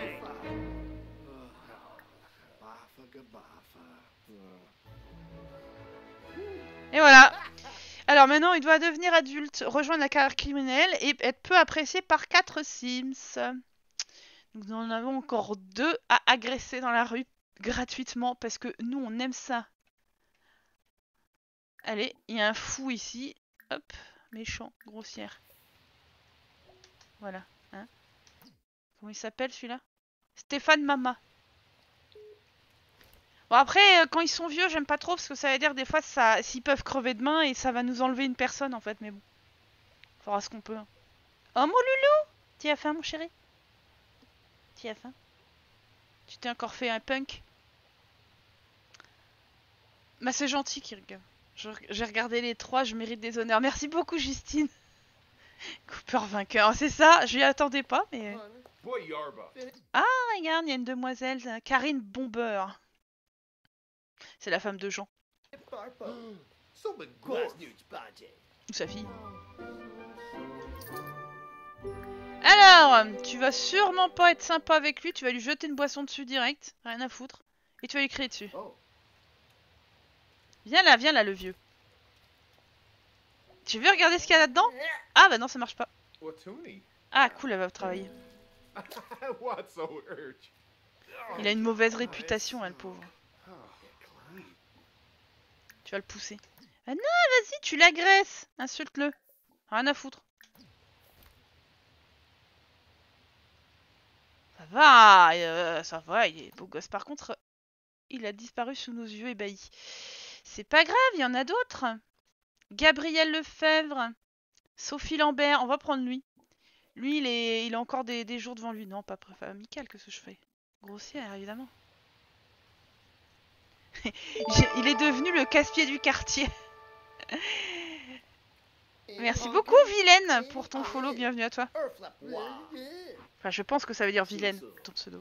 Et voilà. Alors maintenant, il doit devenir adulte, rejoindre la carrière criminelle et être peu apprécié par 4 Sims. Nous en avons encore 2 à agresser dans la rue gratuitement parce que nous, on aime ça. Allez, il y a un fou ici. Hop, méchant, grossière. Voilà. Hein. Comment il s'appelle celui-là? Stéphane Mama. Bon après, quand ils sont vieux, j'aime pas trop parce que ça veut dire des fois s'ils peuvent crever demain et ça va nous enlever une personne en fait, mais bon. On fera ce qu'on peut. Oh mon loulou! Tu as faim mon chéri? Tu as faim? Tu t'es encore fait un punk? Bah c'est gentil qui regarde. J'ai regardé les 3, je mérite des honneurs. Merci beaucoup Justine. Cooper vainqueur, c'est ça, je m'y attendais pas mais... Ah regarde, il y a une demoiselle, Karine Bomber. C'est la femme de Jean. Ou sa fille. Alors, tu vas sûrement pas être sympa avec lui, tu vas lui jeter une boisson dessus direct, rien à foutre. Et tu vas lui crier dessus. Viens là, le vieux. Tu veux regarder ce qu'il y a là-dedans? Ah bah non, ça marche pas. Ah cool, elle va travailler. Il a une mauvaise réputation, hein, le pauvre. Tu vas le pousser. Ah non, vas-y, tu l'agresses. Insulte-le. Rien à foutre. Ça va, il est beau gosse. Par contre, il a disparu sous nos yeux ébahis. C'est pas grave, il y en a d'autres. Gabriel Lefebvre, Sophie Lambert, on va prendre lui. Lui, il a encore des jours devant lui. Non, pas amical, qu'est-ce que je fais? Grossière, évidemment. Il est devenu le casse-pied du quartier. Merci beaucoup, Vilaine, pour ton follow. Bienvenue à toi. Enfin, je pense que ça veut dire Vilaine, ton pseudo.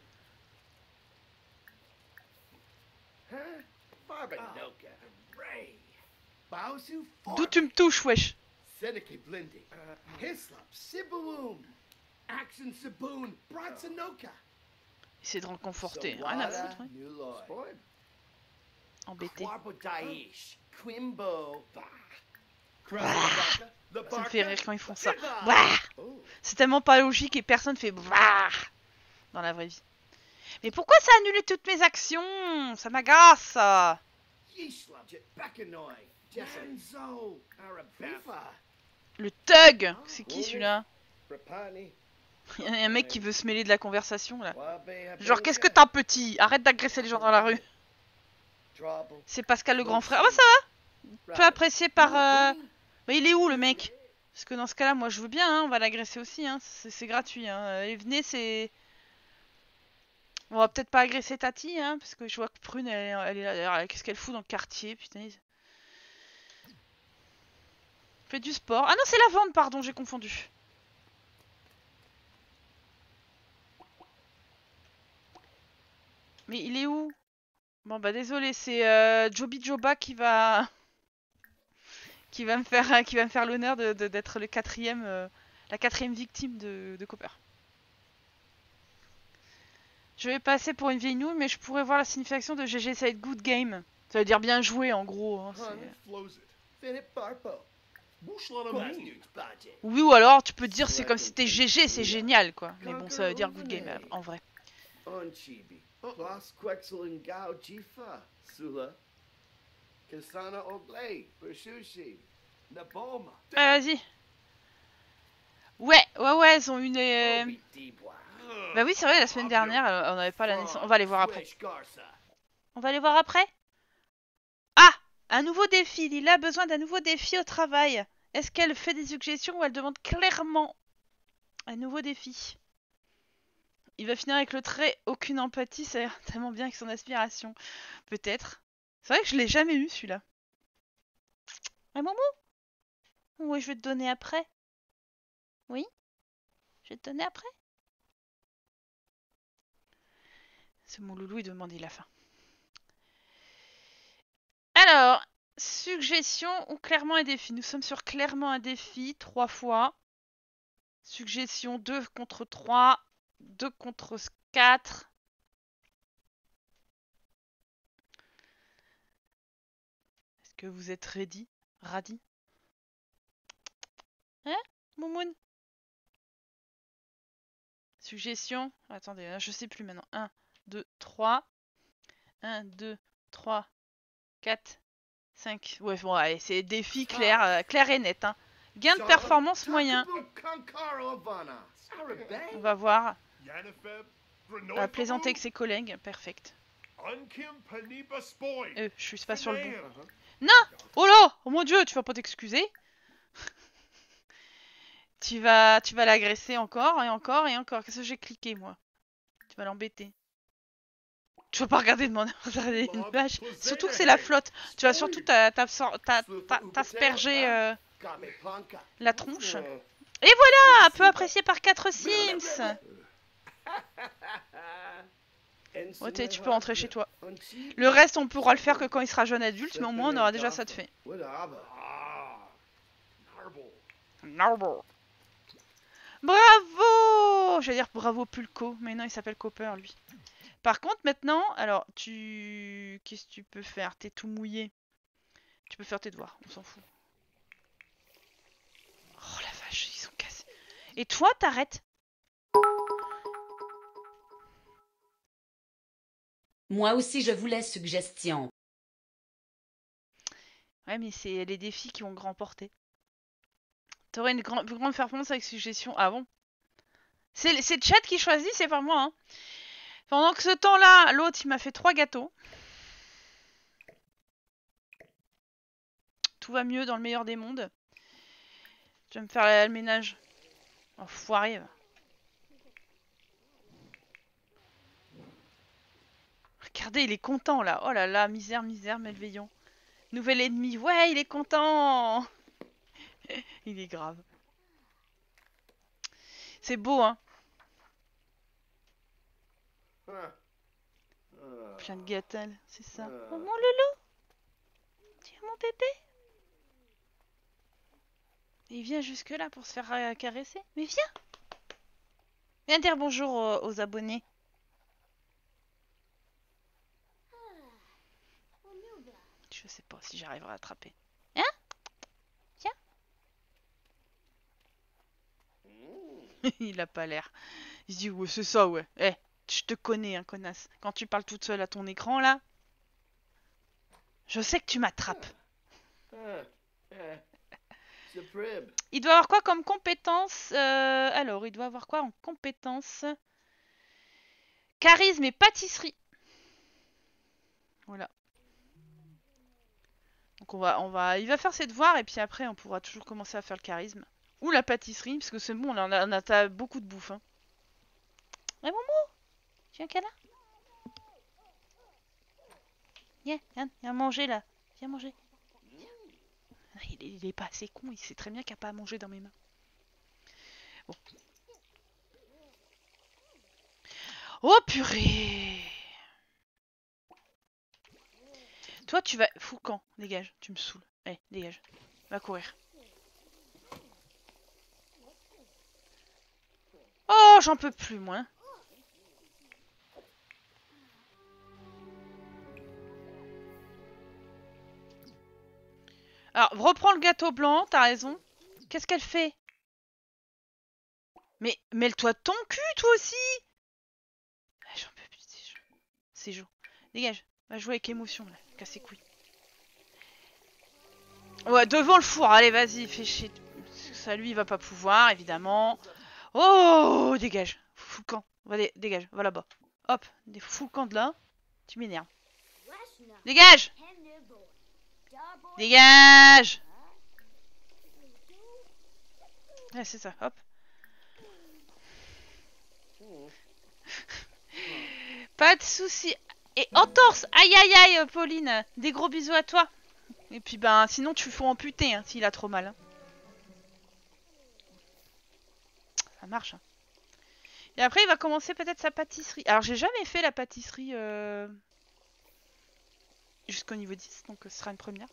D'où tu me touches, wesh? Essaie de reconforter. Rien à foutre, ouais. Embêté. Ça me fait rire quand ils font ça. C'est tellement pas logique et personne fait dans la vraie vie. Mais pourquoi ça a annulé toutes mes actions? Ça m'agace. Le thug. C'est qui celui-là? Il y a un mec qui veut se mêler de la conversation là. Genre qu'est-ce que t'as petit? Arrête d'agresser les gens dans la rue. C'est Pascal le grand frère. Ah bah ça va. Peu apprécié par... Bah, il est où le mec? Parce que dans ce cas-là, moi je veux bien, hein, on va l'agresser aussi, hein. C'est gratuit. Hein. Et venez, c'est... On va peut-être pas agresser Tati, hein, parce que je vois que Prune, elle est là. Qu'est-ce qu'elle fout dans le quartier, putain. Fait du sport. Ah non, c'est la vente, pardon, j'ai confondu. Mais il est où? Bon bah désolé, c'est Joby Joba qui va me faire l'honneur d'être le quatrième, la quatrième victime de Cooper. Je vais passer pour une vieille nouille, mais je pourrais voir la signification de GG, ça va être good game. Ça veut dire bien joué en gros. Hein, oui, ou alors tu peux dire c'est comme si c'était GG, c'est génial quoi. Mais bon, ça veut dire good game en vrai. Vas-y. Ouais, elles ont une... Bah oui, c'est vrai, la semaine dernière, on n'avait pas la naissance. On va aller voir après. On va aller voir après? Ah! Un nouveau défi. Lila a besoin d'un nouveau défi au travail. Est-ce qu'elle fait des suggestions ou elle demande clairement un nouveau défi? Il va finir avec le trait aucune empathie, ça a l'air tellement bien avec son aspiration. Peut-être. C'est vrai que je l'ai jamais eu celui-là. Un Momo? Oui, je vais te donner après. Oui? Je vais te donner après? C'est mon loulou, il demande, il a faim. Alors, suggestion ou clairement un défi? Nous sommes sur clairement un défi, 3 fois. Suggestion 2 contre 3, 2 contre 4. Est-ce que vous êtes ready? Radi? Hein, Moumoun? Suggestion? Attendez, je sais plus maintenant. 1, 2, 3. 1, 2, 3, 4, 5. Ouais, bon, allez, c'est défi clair, clair et net. Hein. Gain de performance moyen. On va voir. Plaisanter avec ses collègues, perfect. Je suis pas sur le bon. Non! Oh là! Oh mon dieu, tu vas pas t'excuser. tu vas l'agresser encore et encore et encore. Qu'est-ce que j'ai cliqué moi? Tu vas l'embêter. Tu vas pas regarder demander une page. Surtout que c'est la flotte. Tu vas surtout t'asperger la tronche. Et voilà! Peu apprécié par 4 Sims. Ouais, tu peux rentrer chez toi. Le reste, on pourra le faire que quand il sera jeune adulte, mais au moins on aura déjà ça de fait. Bravo! J'allais dire bravo Pulco, mais non, il s'appelle Copper, lui. Par contre, maintenant, alors, qu'est-ce que tu peux faire? T'es tout mouillé. Tu peux faire tes devoirs, on s'en fout. Oh la vache, ils sont cassés. Et toi, t'arrêtes? Moi aussi, je voulais suggestion. Ouais, mais c'est les défis qui ont grand porté. T'aurais une plus grande performance avec suggestion. Ah bon? C'est Chat qui choisit, c'est pas moi. Hein. Pendant que ce temps-là, l'autre, il m'a fait 3 gâteaux. Tout va mieux dans le meilleur des mondes. Tu vas me faire le ménage. Enfoiré. Regardez, il est content là. Oh là là, misère, malveillant. Nouvel ennemi. Ouais, il est content. Il est grave. C'est beau, hein. Plein de gâteaux, c'est ça. Oh mon loulou. Tu es mon bébé. Il vient jusque là pour se faire caresser. Mais viens. Viens dire bonjour aux abonnés. Je sais pas si j'arriverai à attraper. Hein? Tiens. Il a pas l'air. Il se dit ouais c'est ça ouais. Eh, je te connais hein connasse. Quand tu parles toute seule à ton écran là, je sais que tu m'attrapes. Il doit avoir quoi comme compétence alors, il doit avoir quoi en compétence? Charisme et pâtisserie. Voilà. Donc il va faire ses devoirs et puis après on pourra toujours commencer à faire le charisme. Ou la pâtisserie, parce que c'est bon, là on a beaucoup de bouffe. Hein. Eh Momo, tu viens qu'à là? Viens à manger là. Viens manger. Il est pas assez con, il sait très bien qu'il n'y a pas à manger dans mes mains. Bon. Oh purée! Toi tu vas... Fou quand? Dégage, tu me saoules. Allez, dégage. Va courir. Oh, j'en peux plus, moi. Alors, reprends le gâteau blanc, t'as raison. Qu'est-ce qu'elle fait? Mais mêle-toi de ton cul, toi aussi! J'en peux plus, c'est chaud. Dégage, va jouer avec émotion, là. Casse les couilles. Ouais, devant le four, allez, vas-y, fais chier. Ça, lui, il va pas pouvoir, évidemment. Oh, dégage. Fous le camp. Dégage, va là-bas. Hop, des fous le camp de là. Tu m'énerves. Dégage! Dégage! Ouais, c'est ça, hop. Pas de soucis. Et entorse! Aïe aïe aïe, Pauline! Des gros bisous à toi! Et puis ben, sinon tu faut amputer hein, s'il a trop mal. Hein. Ça marche. Hein. Et après il va commencer peut-être sa pâtisserie. Alors j'ai jamais fait la pâtisserie jusqu'au niveau 10, donc ce sera une première.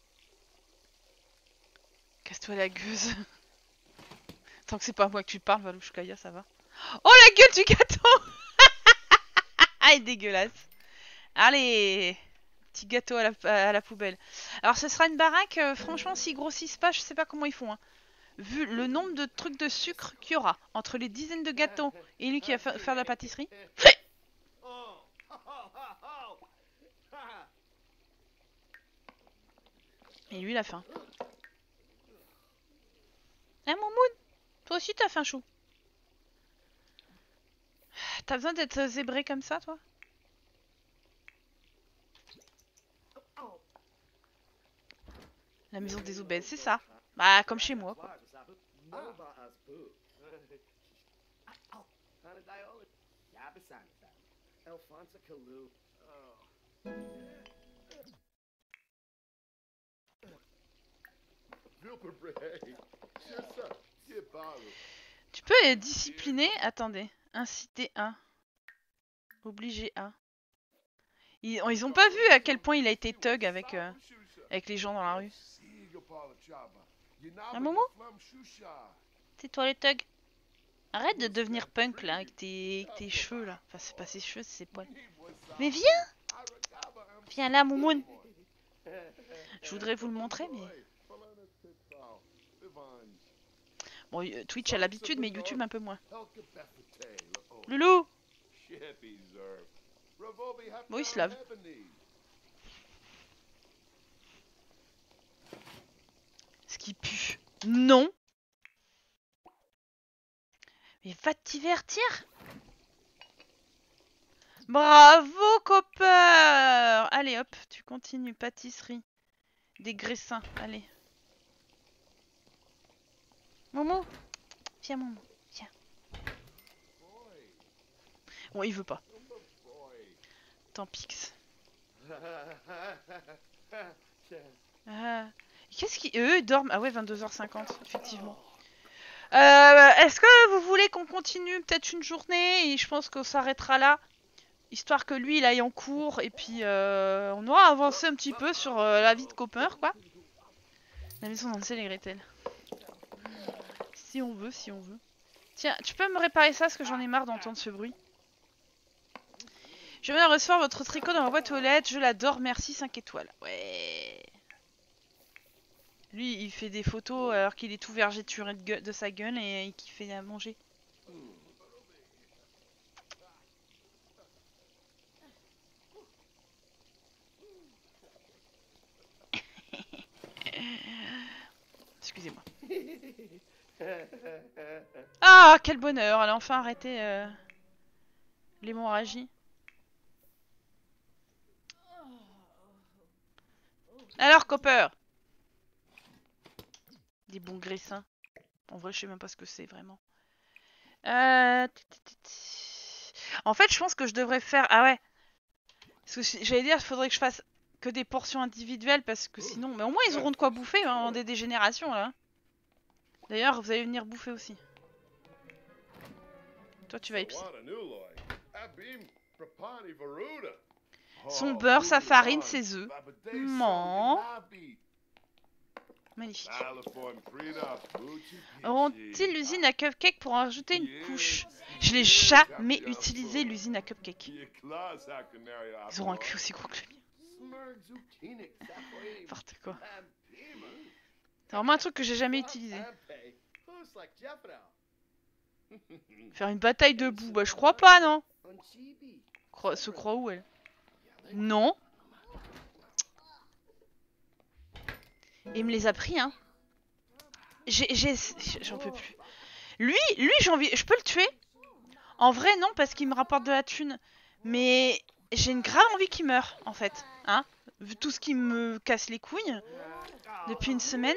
Casse-toi la gueuse. Tant que c'est pas moi que tu parles, Valouchkaya, ça va. Oh la gueule du gâteau. Ah, il est dégueulasse. Allez, petit gâteau à la poubelle. Alors ce sera une baraque, franchement s'ils grossissent pas, je sais pas comment ils font. Hein. Vu le nombre de trucs de sucre qu'il y aura entre les dizaines de gâteaux et lui qui va faire de la pâtisserie. Et lui il a faim. Eh mon moon, toi aussi t'as faim chou. T'as besoin d'être zébré comme ça toi? La maison des obèses, c'est ça. Bah comme chez moi quoi. Tu peux être discipliné. Attendez. Inciter un. Obligé à. Ils ont pas vu à quel point il a été thug avec les gens dans la rue. Ah, Momo? C'est toi le thug? Arrête de devenir punk là avec tes cheveux là. Enfin, c'est pas ses cheveux, c'est ses poils. Mais viens! Viens là, Moumoun! Je voudrais vous le montrer, mais. Bon, Twitch a l'habitude, mais YouTube un peu moins. Loulou! Bon, il se lave. Ce qui pue. Non! Mais va te divertir! Bravo, Copper! Allez, hop, tu continues. Pâtisserie. Des graissins, allez. Momo! Viens, Momo. Viens. Bon, il veut pas. Tant pis. Qu'est-ce qui... Eux, ils dorment. Ah ouais, 22h50, effectivement. Est-ce que vous voulez qu'on continue peut-être une journée? Et je pense qu'on s'arrêtera là. Histoire que lui, il aille en cours. Et puis, on aura avancé un petit peu sur la vie de Copper, quoi. La maison d'Hansel et Gretel. Si on veut, si on veut. Tiens, tu peux me réparer ça parce que j'en ai marre d'entendre ce bruit. Je viens de recevoir votre tricot dans ma boîte aux lettres. Je l'adore, merci, 5 étoiles. Ouais. Lui, il fait des photos alors qu'il est tout vergéturé de sa gueule et qu'il fait à manger. Excusez-moi. Ah, quel bonheur! Elle a enfin arrêté l'hémorragie. Alors, Copper! Des bons graissins. En vrai, je sais même pas ce que c'est, vraiment. En fait, je pense que je devrais faire... Ah ouais. Parce que j'allais dire, il faudrait que je fasse que des portions individuelles, parce que sinon... Mais au moins, ils auront de quoi bouffer hein, des dégénérations, là. D'ailleurs, vous allez venir bouffer aussi. Toi, tu vas épicer. Son beurre, sa farine, ses œufs. Mon. Magnifique. Auront-ils l'usine à cupcake pour en rajouter une couche? Je l'ai jamais utilisé l'usine à cupcake. Ils auront un cul aussi gros que le mien. N'importe quoi. C'est vraiment un truc que j'ai jamais utilisé. Faire une bataille debout, bah je crois pas, non? Se croit où elle? Non. Il me les a pris, hein. J'en peux plus. Lui j'ai envie... Je peux le tuer? En vrai, non, parce qu'il me rapporte de la thune. Mais j'ai une grave envie qu'il meure, en fait. Hein? Vu tout ce qui me casse les couilles depuis une semaine.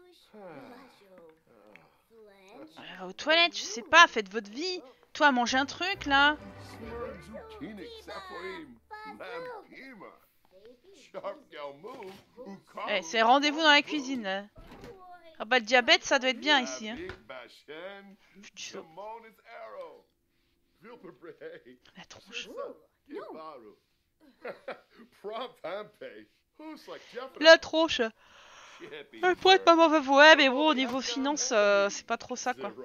Aux toilettes, je sais pas, faites votre vie. Toi, mange un truc, là. Eh, c'est rendez-vous dans la cuisine, là. Ah bah, le diabète, ça doit être bien, ici. Hein. Putain. La tronche. La tronche. Le poids de maman va ouais, mais bon, au niveau finance, c'est pas trop ça, quoi.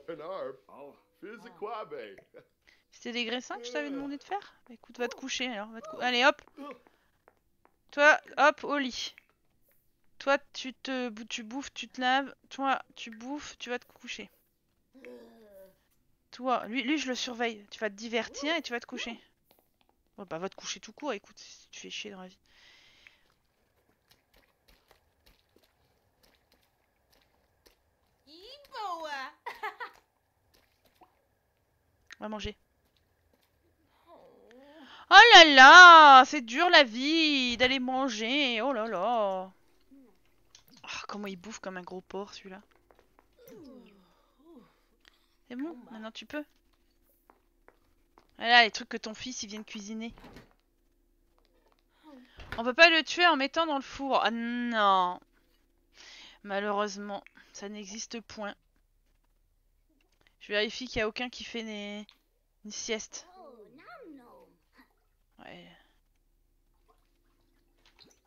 C'était des graissins que je t'avais demandé de faire? Bah, écoute, va te coucher, alors. Allez, hop. Toi, hop, au lit. Toi, tu bouffes, tu te laves. Toi, tu bouffes, tu vas te coucher. Toi, lui, je le surveille. Tu vas te divertir et tu vas te coucher. Bon, bah, va te coucher tout court, écoute, si tu fais chier dans la vie. On va manger. Oh là là, c'est dur la vie d'aller manger. Oh là là. Oh, comment il bouffe comme un gros porc celui-là. C'est bon, maintenant tu peux. Voilà les trucs que ton fils il vient de cuisiner. On peut pas le tuer en mettant dans le four. Ah non. Malheureusement, ça n'existe point. Je vérifie qu'il n'y a aucun qui fait une sieste.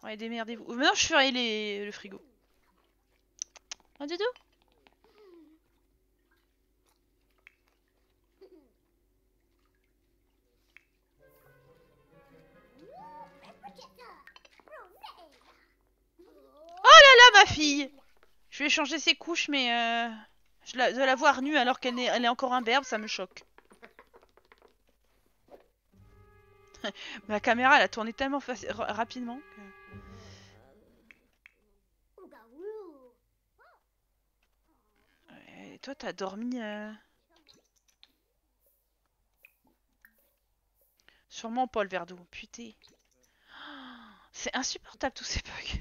Ouais, démerdez-vous. Maintenant, je ferai le frigo. Oh, Doudou. Oh là, ma fille. Je vais changer ses couches, mais de la voir nue alors qu'elle est encore imberbe, ça me choque. La caméra, elle a tourné tellement rapidement que... Et toi, t'as dormi... Sûrement pas le verre d'eau, putain. C'est insupportable tous ces bugs.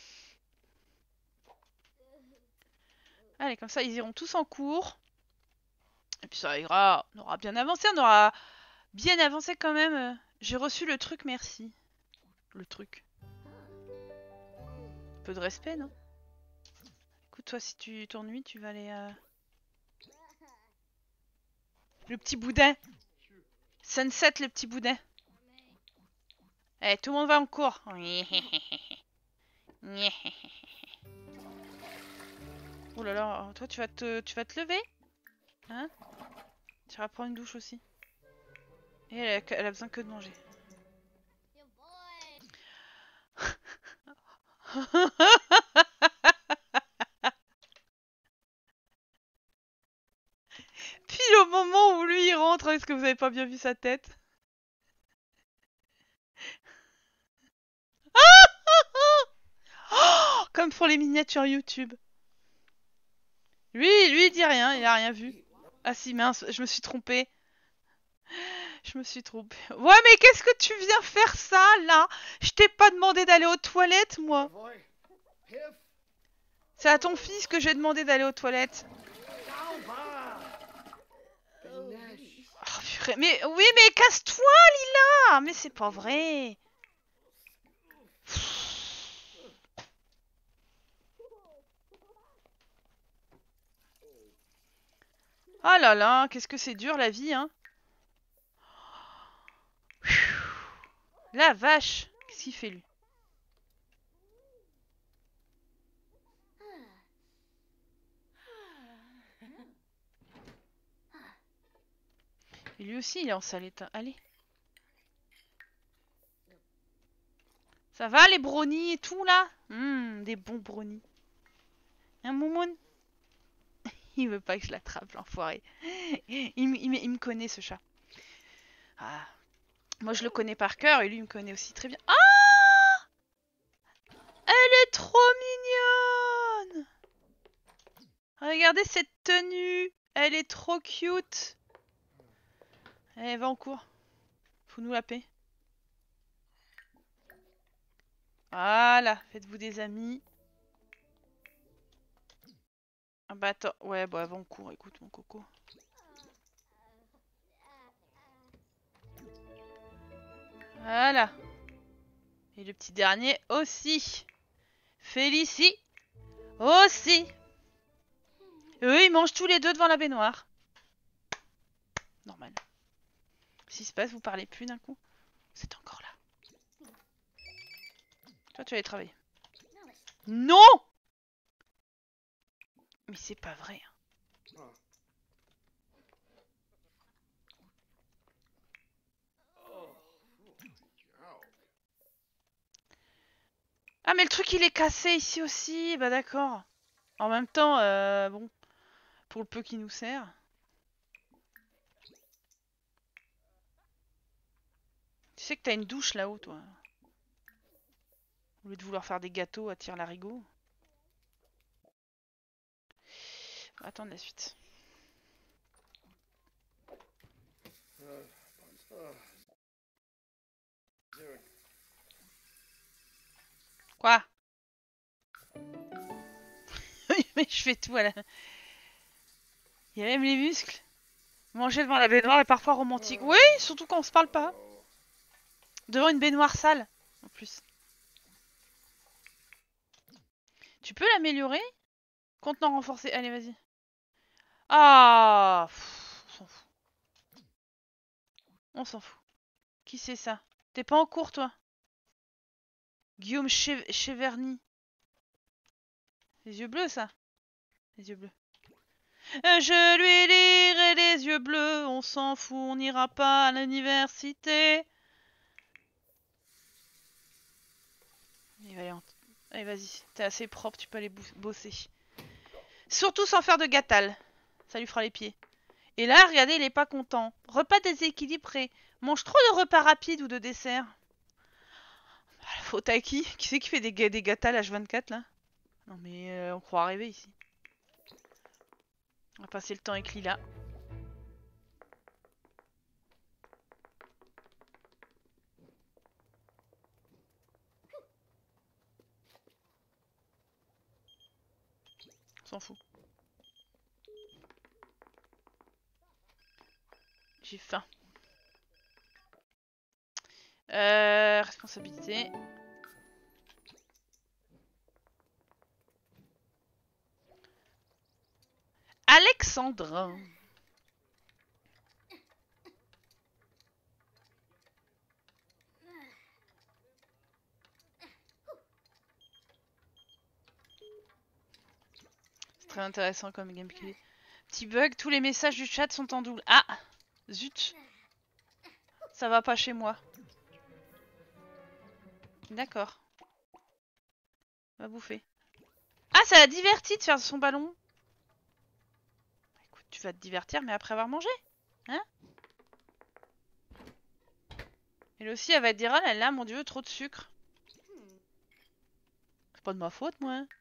Allez, comme ça, ils iront tous en cours. Et puis ça ira, on aura bien avancé, on aura bien avancé quand même. J'ai reçu le truc, merci. Le truc. Un peu de respect, non? Écoute, toi, si tu t'ennuies, tu vas aller... Le petit boudin. Sunset, le petit boudin. Eh, tout le monde va en cours. Oh là là, toi, tu vas te lever? Hein? Tu vas prendre une douche aussi. Et elle a besoin que de manger. Pile au moment où lui il rentre, est-ce que vous avez pas bien vu sa tête? Oh, comme pour les miniatures YouTube. Lui il dit rien, il a rien vu. Ah si mince, je me suis trompée. Je me suis trompée. Ouais mais qu'est-ce que tu viens faire ça là? Je t'ai pas demandé d'aller aux toilettes moi. C'est à ton fils que j'ai demandé d'aller aux toilettes. Oh, purée. Mais oui mais casse-toi Lila. Mais c'est pas vrai. Ah là là, qu'est-ce que c'est dur la vie, hein. La vache. Qu'est-ce qu'il fait lui? Et lui aussi il est en sale état. Allez. Ça va les brownies et tout là? Des bons brownies. Un moumoun? Il veut pas que je l'attrape, l'enfoiré. Il me connaît ce chat. Ah. Moi je le connais par cœur et lui il me connaît aussi très bien. Ah! Elle est trop mignonne! Regardez cette tenue! Elle est trop cute! Allez, va en cours. Faut nous la paix. Voilà, faites-vous des amis. Ah bah attends, ouais, bah va en cours, écoute mon coco. Voilà. Et le petit dernier aussi. Félicie aussi. Eux, ils mangent tous les deux devant la baignoire. Normal. S'il se passe, vous parlez plus d'un coup. C'est encore là. Toi, tu vas aller travailler. Non! Mais c'est pas vrai. Ah, mais le truc, il est cassé ici aussi. Bah d'accord. En même temps, bon, pour le peu qui nous sert. Tu sais que t'as une douche là-haut, toi. Au lieu de vouloir faire des gâteaux à tire-larigot. Attends la suite. Quoi? Mais je fais tout à la... Il y a même les muscles. Manger devant la baignoire est parfois romantique. Oui, surtout quand on se parle pas. Devant une baignoire sale, en plus. Tu peux l'améliorer? Contenant renforcé. Allez, vas-y. Ah, pff, on s'en fout. On s'en fout. Qui c'est ça? T'es pas en cours, toi? Guillaume Cheverny. Les yeux bleus, ça. Les yeux bleus. Je lui lirai les yeux bleus, on s'en fout, on n'ira pas à l'université. Allez, vas-y, t'es assez propre, tu peux aller bosser. Surtout sans faire de gâtal. Ça lui fera les pieds. Et là, regardez, il est pas content. Repas déséquilibré. Mange trop de repas rapides ou de desserts. La faute à qui? Qui c'est qui fait des gâtals H24 là? Non mais on croit arriver ici. On va passer le temps avec Lila. On s'en fout. J'ai faim. Responsabilité. Alexandre. C'est très intéressant comme gameplay. Petit bug, tous les messages du chat sont en double. Ah, zut. Ça va pas chez moi. D'accord. Va bouffer. Ah, ça l'a diverti de faire son ballon. Écoute, tu vas te divertir, mais après avoir mangé. Hein? Elle aussi, elle va te dire, oh là là, mon dieu, trop de sucre. C'est pas de ma faute, moi. Hein.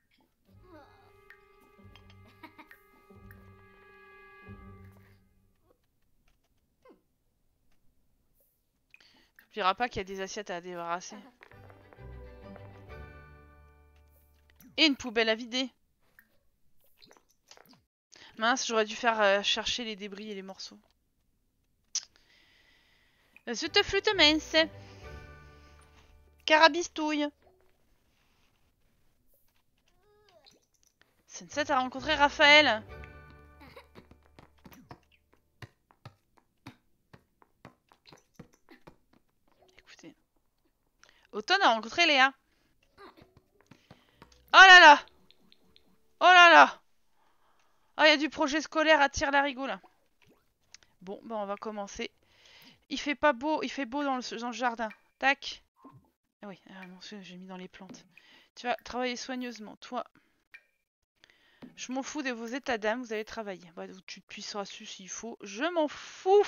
Tu diras pas qu'il y a des assiettes à débarrasser. Et une poubelle à vider. Mince, j'aurais dû faire chercher les débris et les morceaux. Zut flûte mince. Carabistouille. Sunset a rencontré Raphaël. Écoutez. Automne a rencontré Léa. Oh là là. Oh là là. Oh, il y a du projet scolaire à Tire-Larigot là. Bon, bah on va commencer. Il fait pas beau, il fait beau dans le jardin. Tac. Ah oui, mon Dieu, j'ai mis dans les plantes. Tu vas travailler soigneusement. Toi, je m'en fous de vos états d'âme, vous allez travailler. Bah, tu te puisseras dessus s'il faut. Je m'en fous.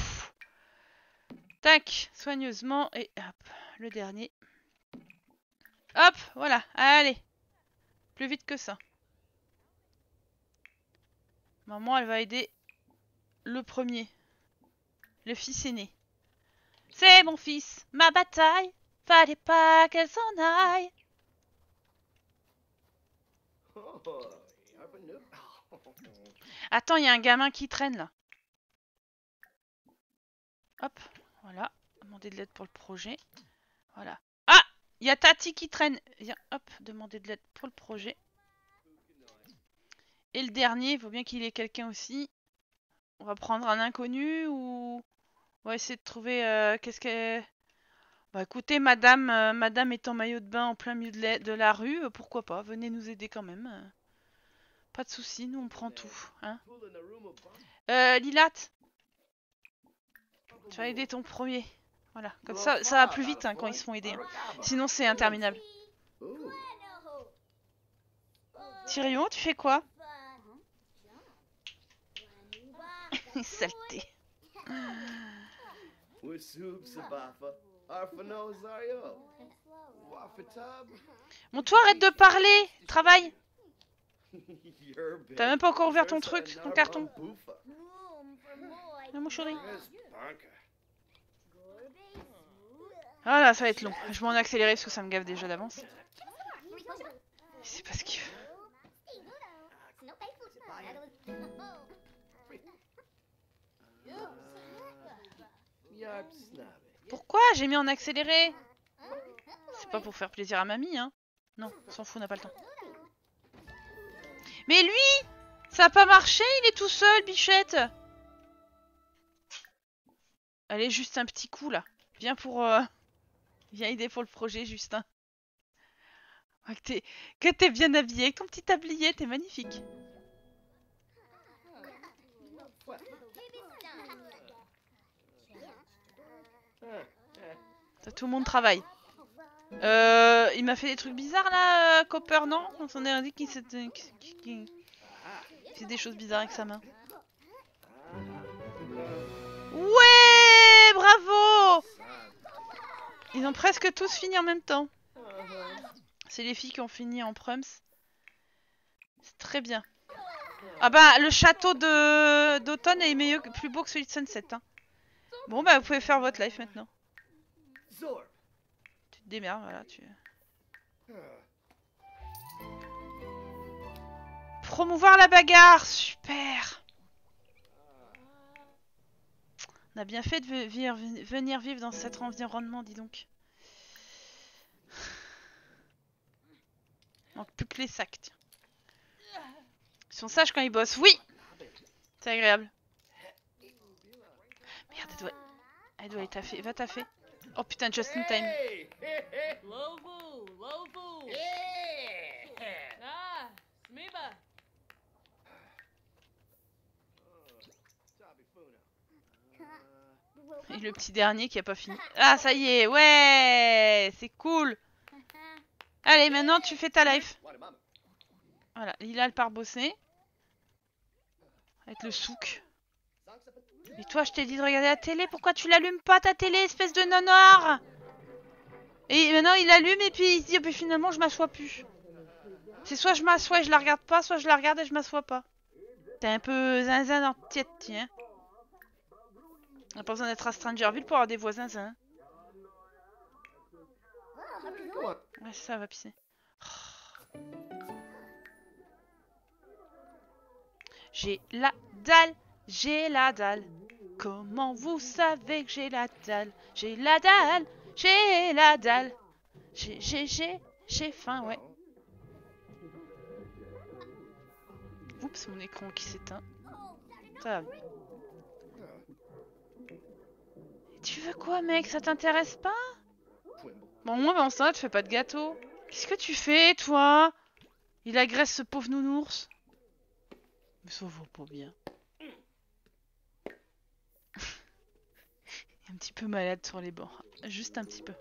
Tac, soigneusement. Et hop, le dernier. Hop, voilà. Allez. Plus vite que ça. Maman, elle va aider le premier. Le fils aîné. C'est mon fils, ma bataille. Fallait pas qu'elle s'en aille. Attends, il y a un gamin qui traîne là. Hop, voilà. Demander de l'aide pour le projet. Voilà. Ah, il y a Tati qui traîne. Viens, hop, demander de l'aide pour le projet. Et le dernier, il faut bien qu'il ait quelqu'un aussi. On va prendre un inconnu ou... On va essayer de trouver... qu'est-ce qu'elle... Bah écoutez, madame est en maillot de bain en plein milieu de la rue, pourquoi pas, venez nous aider quand même. Pas de soucis, nous on prend tout. Hein. Lilat, tu vas aider ton premier. Voilà, comme ça va plus vite hein, quand ils se font aider. Hein. Sinon c'est interminable. Tyrion, tu fais quoi? Saleté. Bon, toi, arrête de parler. Travaille. T'as même pas encore ouvert ton truc, ton carton. Ah, mon chéri. Ah là, ça va être long. Je vais en accélérer parce que ça me gave déjà d'avance. C'est pas ce qu'il veut. Pourquoi j'ai mis en accéléré? C'est pas pour faire plaisir à mamie, hein. Non, on s'en fout, on n'a pas le temps. Mais lui, ça a pas marché, il est tout seul, bichette. Allez, juste un petit coup, là. Viens aider pour le projet, Justin. Que t'es bien habillé, avec ton petit tablier, t'es magnifique. Tout le monde travaille. Il m'a fait des trucs bizarres là, Copper, non? On s'en est dit qu'il fait des choses bizarres avec sa main. Ouais, bravo! Ils ont presque tous fini en même temps. C'est les filles qui ont fini en prums. C'est très bien. Ah bah, le château d'automne est plus beau que celui de Sunset. Hein. Bon bah, vous pouvez faire votre life maintenant. Tu te démerdes, voilà. Promouvoir la bagarre, super. On a bien fait de venir vivre dans cet environnement, dis donc. Manque plus que les sacs, tiens. Ils sont sages quand ils bossent, oui. C'est agréable. Merde, elle doit aller taffer. Va taffer. Oh putain, just in time. Et le petit dernier qui a pas fini. Ah, ça y est, ouais, c'est cool. Allez, maintenant tu fais ta life. Voilà, Lila elle part bosser. Avec le souk. Et toi, je t'ai dit de regarder la télé, pourquoi tu l'allumes pas ta télé, espèce de nonnoir? Et maintenant il allume et puis il se dit, oh, puis finalement je m'assois plus. C'est soit je m'assois et je la regarde pas, soit je la regarde et je m'assois pas. T'es un peu zinzin dans ta tête, tiens. On n'a pas besoin d'être à Strangerville pour avoir des voisins zinzin. Ouais, ça va pisser. J'ai la dalle, j'ai la dalle. Comment vous savez que j'ai la dalle? J'ai la dalle, j'ai la dalle. J'ai faim, ouais. Oups, mon écran qui s'éteint. Ça va. Tu veux quoi, mec? Ça t'intéresse pas? Bon, moi, ben, ça, tu fais pas de gâteau. Qu'est-ce que tu fais, toi? Il agresse ce pauvre nounours. Mais ça va pas bien. Il est un petit peu malade sur les bords. Juste un petit peu.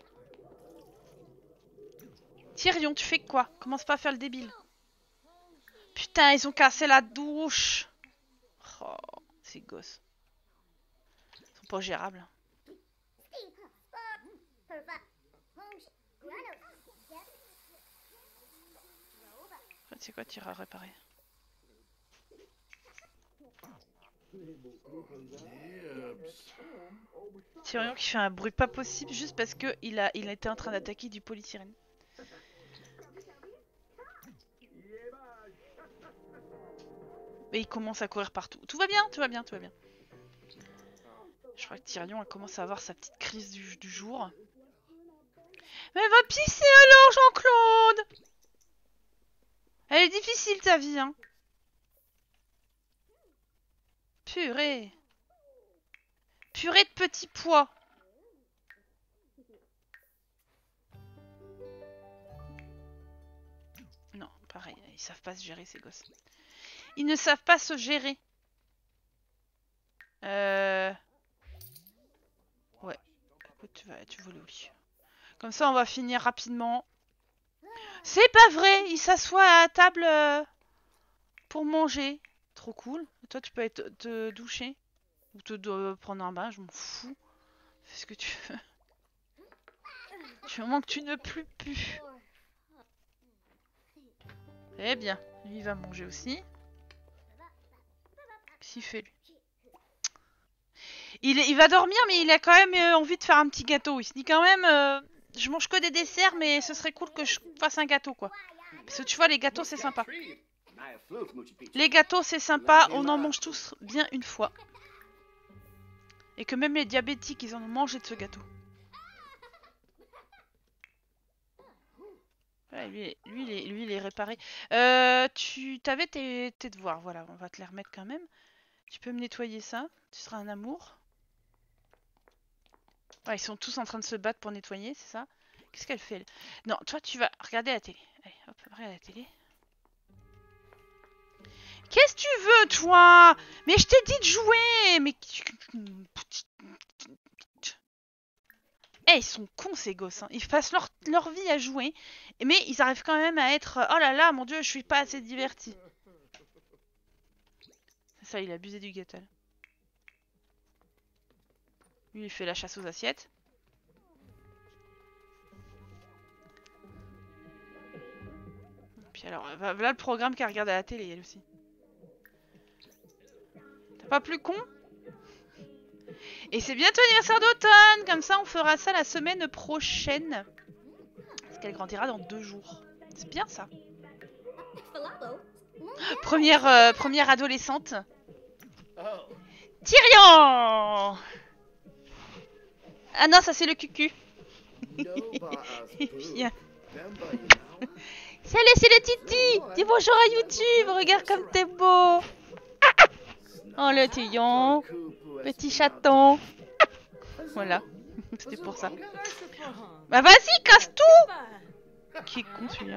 Tyrion, tu fais quoi? Commence pas à faire le débile. Putain, ils ont cassé la douche. Oh, ces gosses. Ils sont pas gérables. C'est quoi, tu iras réparer? Tyrion qui fait un bruit pas possible juste parce que il était en train d'attaquer du polysirène. Et il commence à courir partout. Tout va bien, tout va bien, tout va bien. Je crois que Tyrion commence à avoir sa petite crise du jour. Mais va pisser alors, Jean-Claude! Elle est difficile ta vie, hein. Purée. Purée de petits pois. Non, pareil, ils savent pas se gérer ces gosses. Ils ne savent pas se gérer. Ouais. Écoute, tu vas au lit. Comme ça, on va finir rapidement. C'est pas vrai! Il s'assoit à la table pour manger. Trop cool. Et toi, tu peux te doucher. Ou te prendre un bain, je m'en fous. Fais ce que tu veux. Du moment que tu ne plus plus. Eh bien, lui il va manger aussi. Qu'est-ce qu'il fait lui? Il va dormir, mais il a quand même envie de faire un petit gâteau. Il se dit quand même, je mange que des desserts, mais ce serait cool que je fasse un gâteau, quoi. Parce que tu vois, les gâteaux, c'est sympa. Les gâteaux, c'est sympa, on en mange tous bien une fois. Et que même les diabétiques, ils en ont mangé de ce gâteau. Ouais, lui, il est réparé. Tu t'avais tes devoirs, voilà, on va te les remettre quand même. Tu peux me nettoyer ça, tu seras un amour. Ouais, ils sont tous en train de se battre pour nettoyer, c'est ça? Qu'est-ce qu'elle fait elle? Non, toi tu vas regarder la télé. Allez, hop, regarde la télé. Qu'est-ce que tu veux, toi? Mais je t'ai dit de jouer. Mais ils sont cons ces gosses. Hein. Ils passent leur vie à jouer, mais ils arrivent quand même à être. Oh là là, mon Dieu, je suis pas assez diverti. C'est ça, il a abusé du gâteau. Lui, il fait la chasse aux assiettes. Puis alors, voilà le programme qu'elle regarde à la télé, elle aussi. T'as pas plus con? Et c'est bientôt l'anniversaire d'automne, comme ça on fera ça la semaine prochaine. Parce qu'elle grandira dans 2 jours. C'est bien ça. Première adolescente. Tyrion! Ah non, ça c'est le cucu. Et puis, salut, c'est le Titi! Dis bonjour à YouTube, regarde comme t'es beau! Oh le Tyrion! Petit chaton! Voilà, c'était pour ça. Bah vas-y, casse tout! Qui est con celui-là.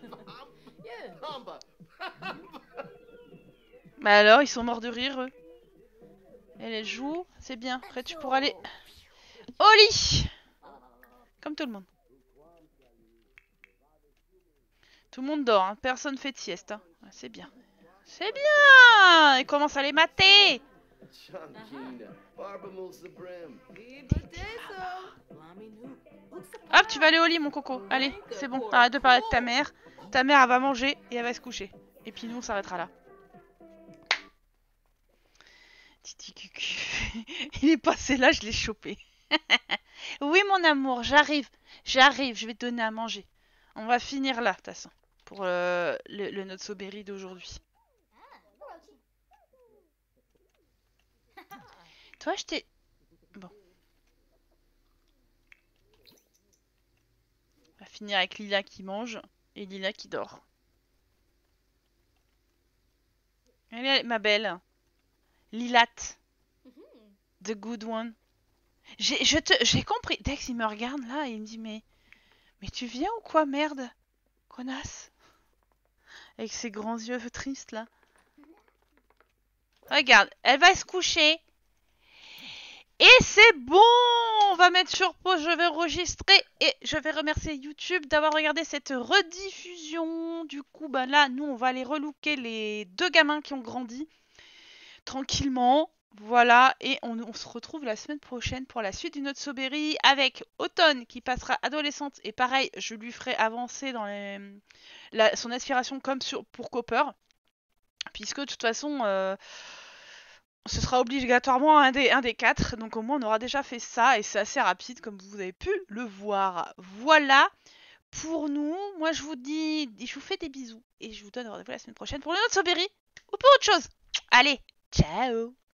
Bah alors, ils sont morts de rire, eux. Elle joue, c'est bien. Après, tu pourras aller au lit! Comme tout le monde. Tout le monde dort, hein. Personne fait de sieste. Hein. C'est bien. C'est bien! Ils commencent à les mater! Hop, tu vas aller au lit, mon coco. Allez, c'est bon. Arrête de parler de ta mère. Ta mère, elle va manger et elle va se coucher. Et puis nous, on s'arrêtera là. Titi cucu. Il est passé là, je l'ai chopé. Oui, mon amour, j'arrive. J'arrive, je vais te donner à manger. On va finir là, de toute façon. Pour le Notso Berry d'aujourd'hui. Toi, je t'ai... Bon. On va finir avec Lila qui mange et Lila qui dort. Allez, ma belle. Lilat. The good one. J'ai compris. Dex, il me regarde là et il me dit mais tu viens ou quoi, merde? Connasse. Avec ses grands yeux tristes là. Regarde, elle va se coucher. Et c'est bon! On va mettre sur pause, je vais enregistrer et je vais remercier YouTube d'avoir regardé cette rediffusion. Du coup, bah là, nous, on va aller relooker les 2 gamins qui ont grandi tranquillement. Voilà, et on se retrouve la semaine prochaine pour la suite du Notso Berry avec Automne qui passera adolescente. Et pareil, je lui ferai avancer dans son aspiration comme pour Copper. Puisque de toute façon... ce sera obligatoirement un des 4, donc au moins on aura déjà fait ça, et c'est assez rapide comme vous avez pu le voir. Voilà pour nous, moi je vous fais des bisous, et je vous donne rendez-vous la semaine prochaine pour le Notso Berry, ou pour autre chose. Allez, ciao!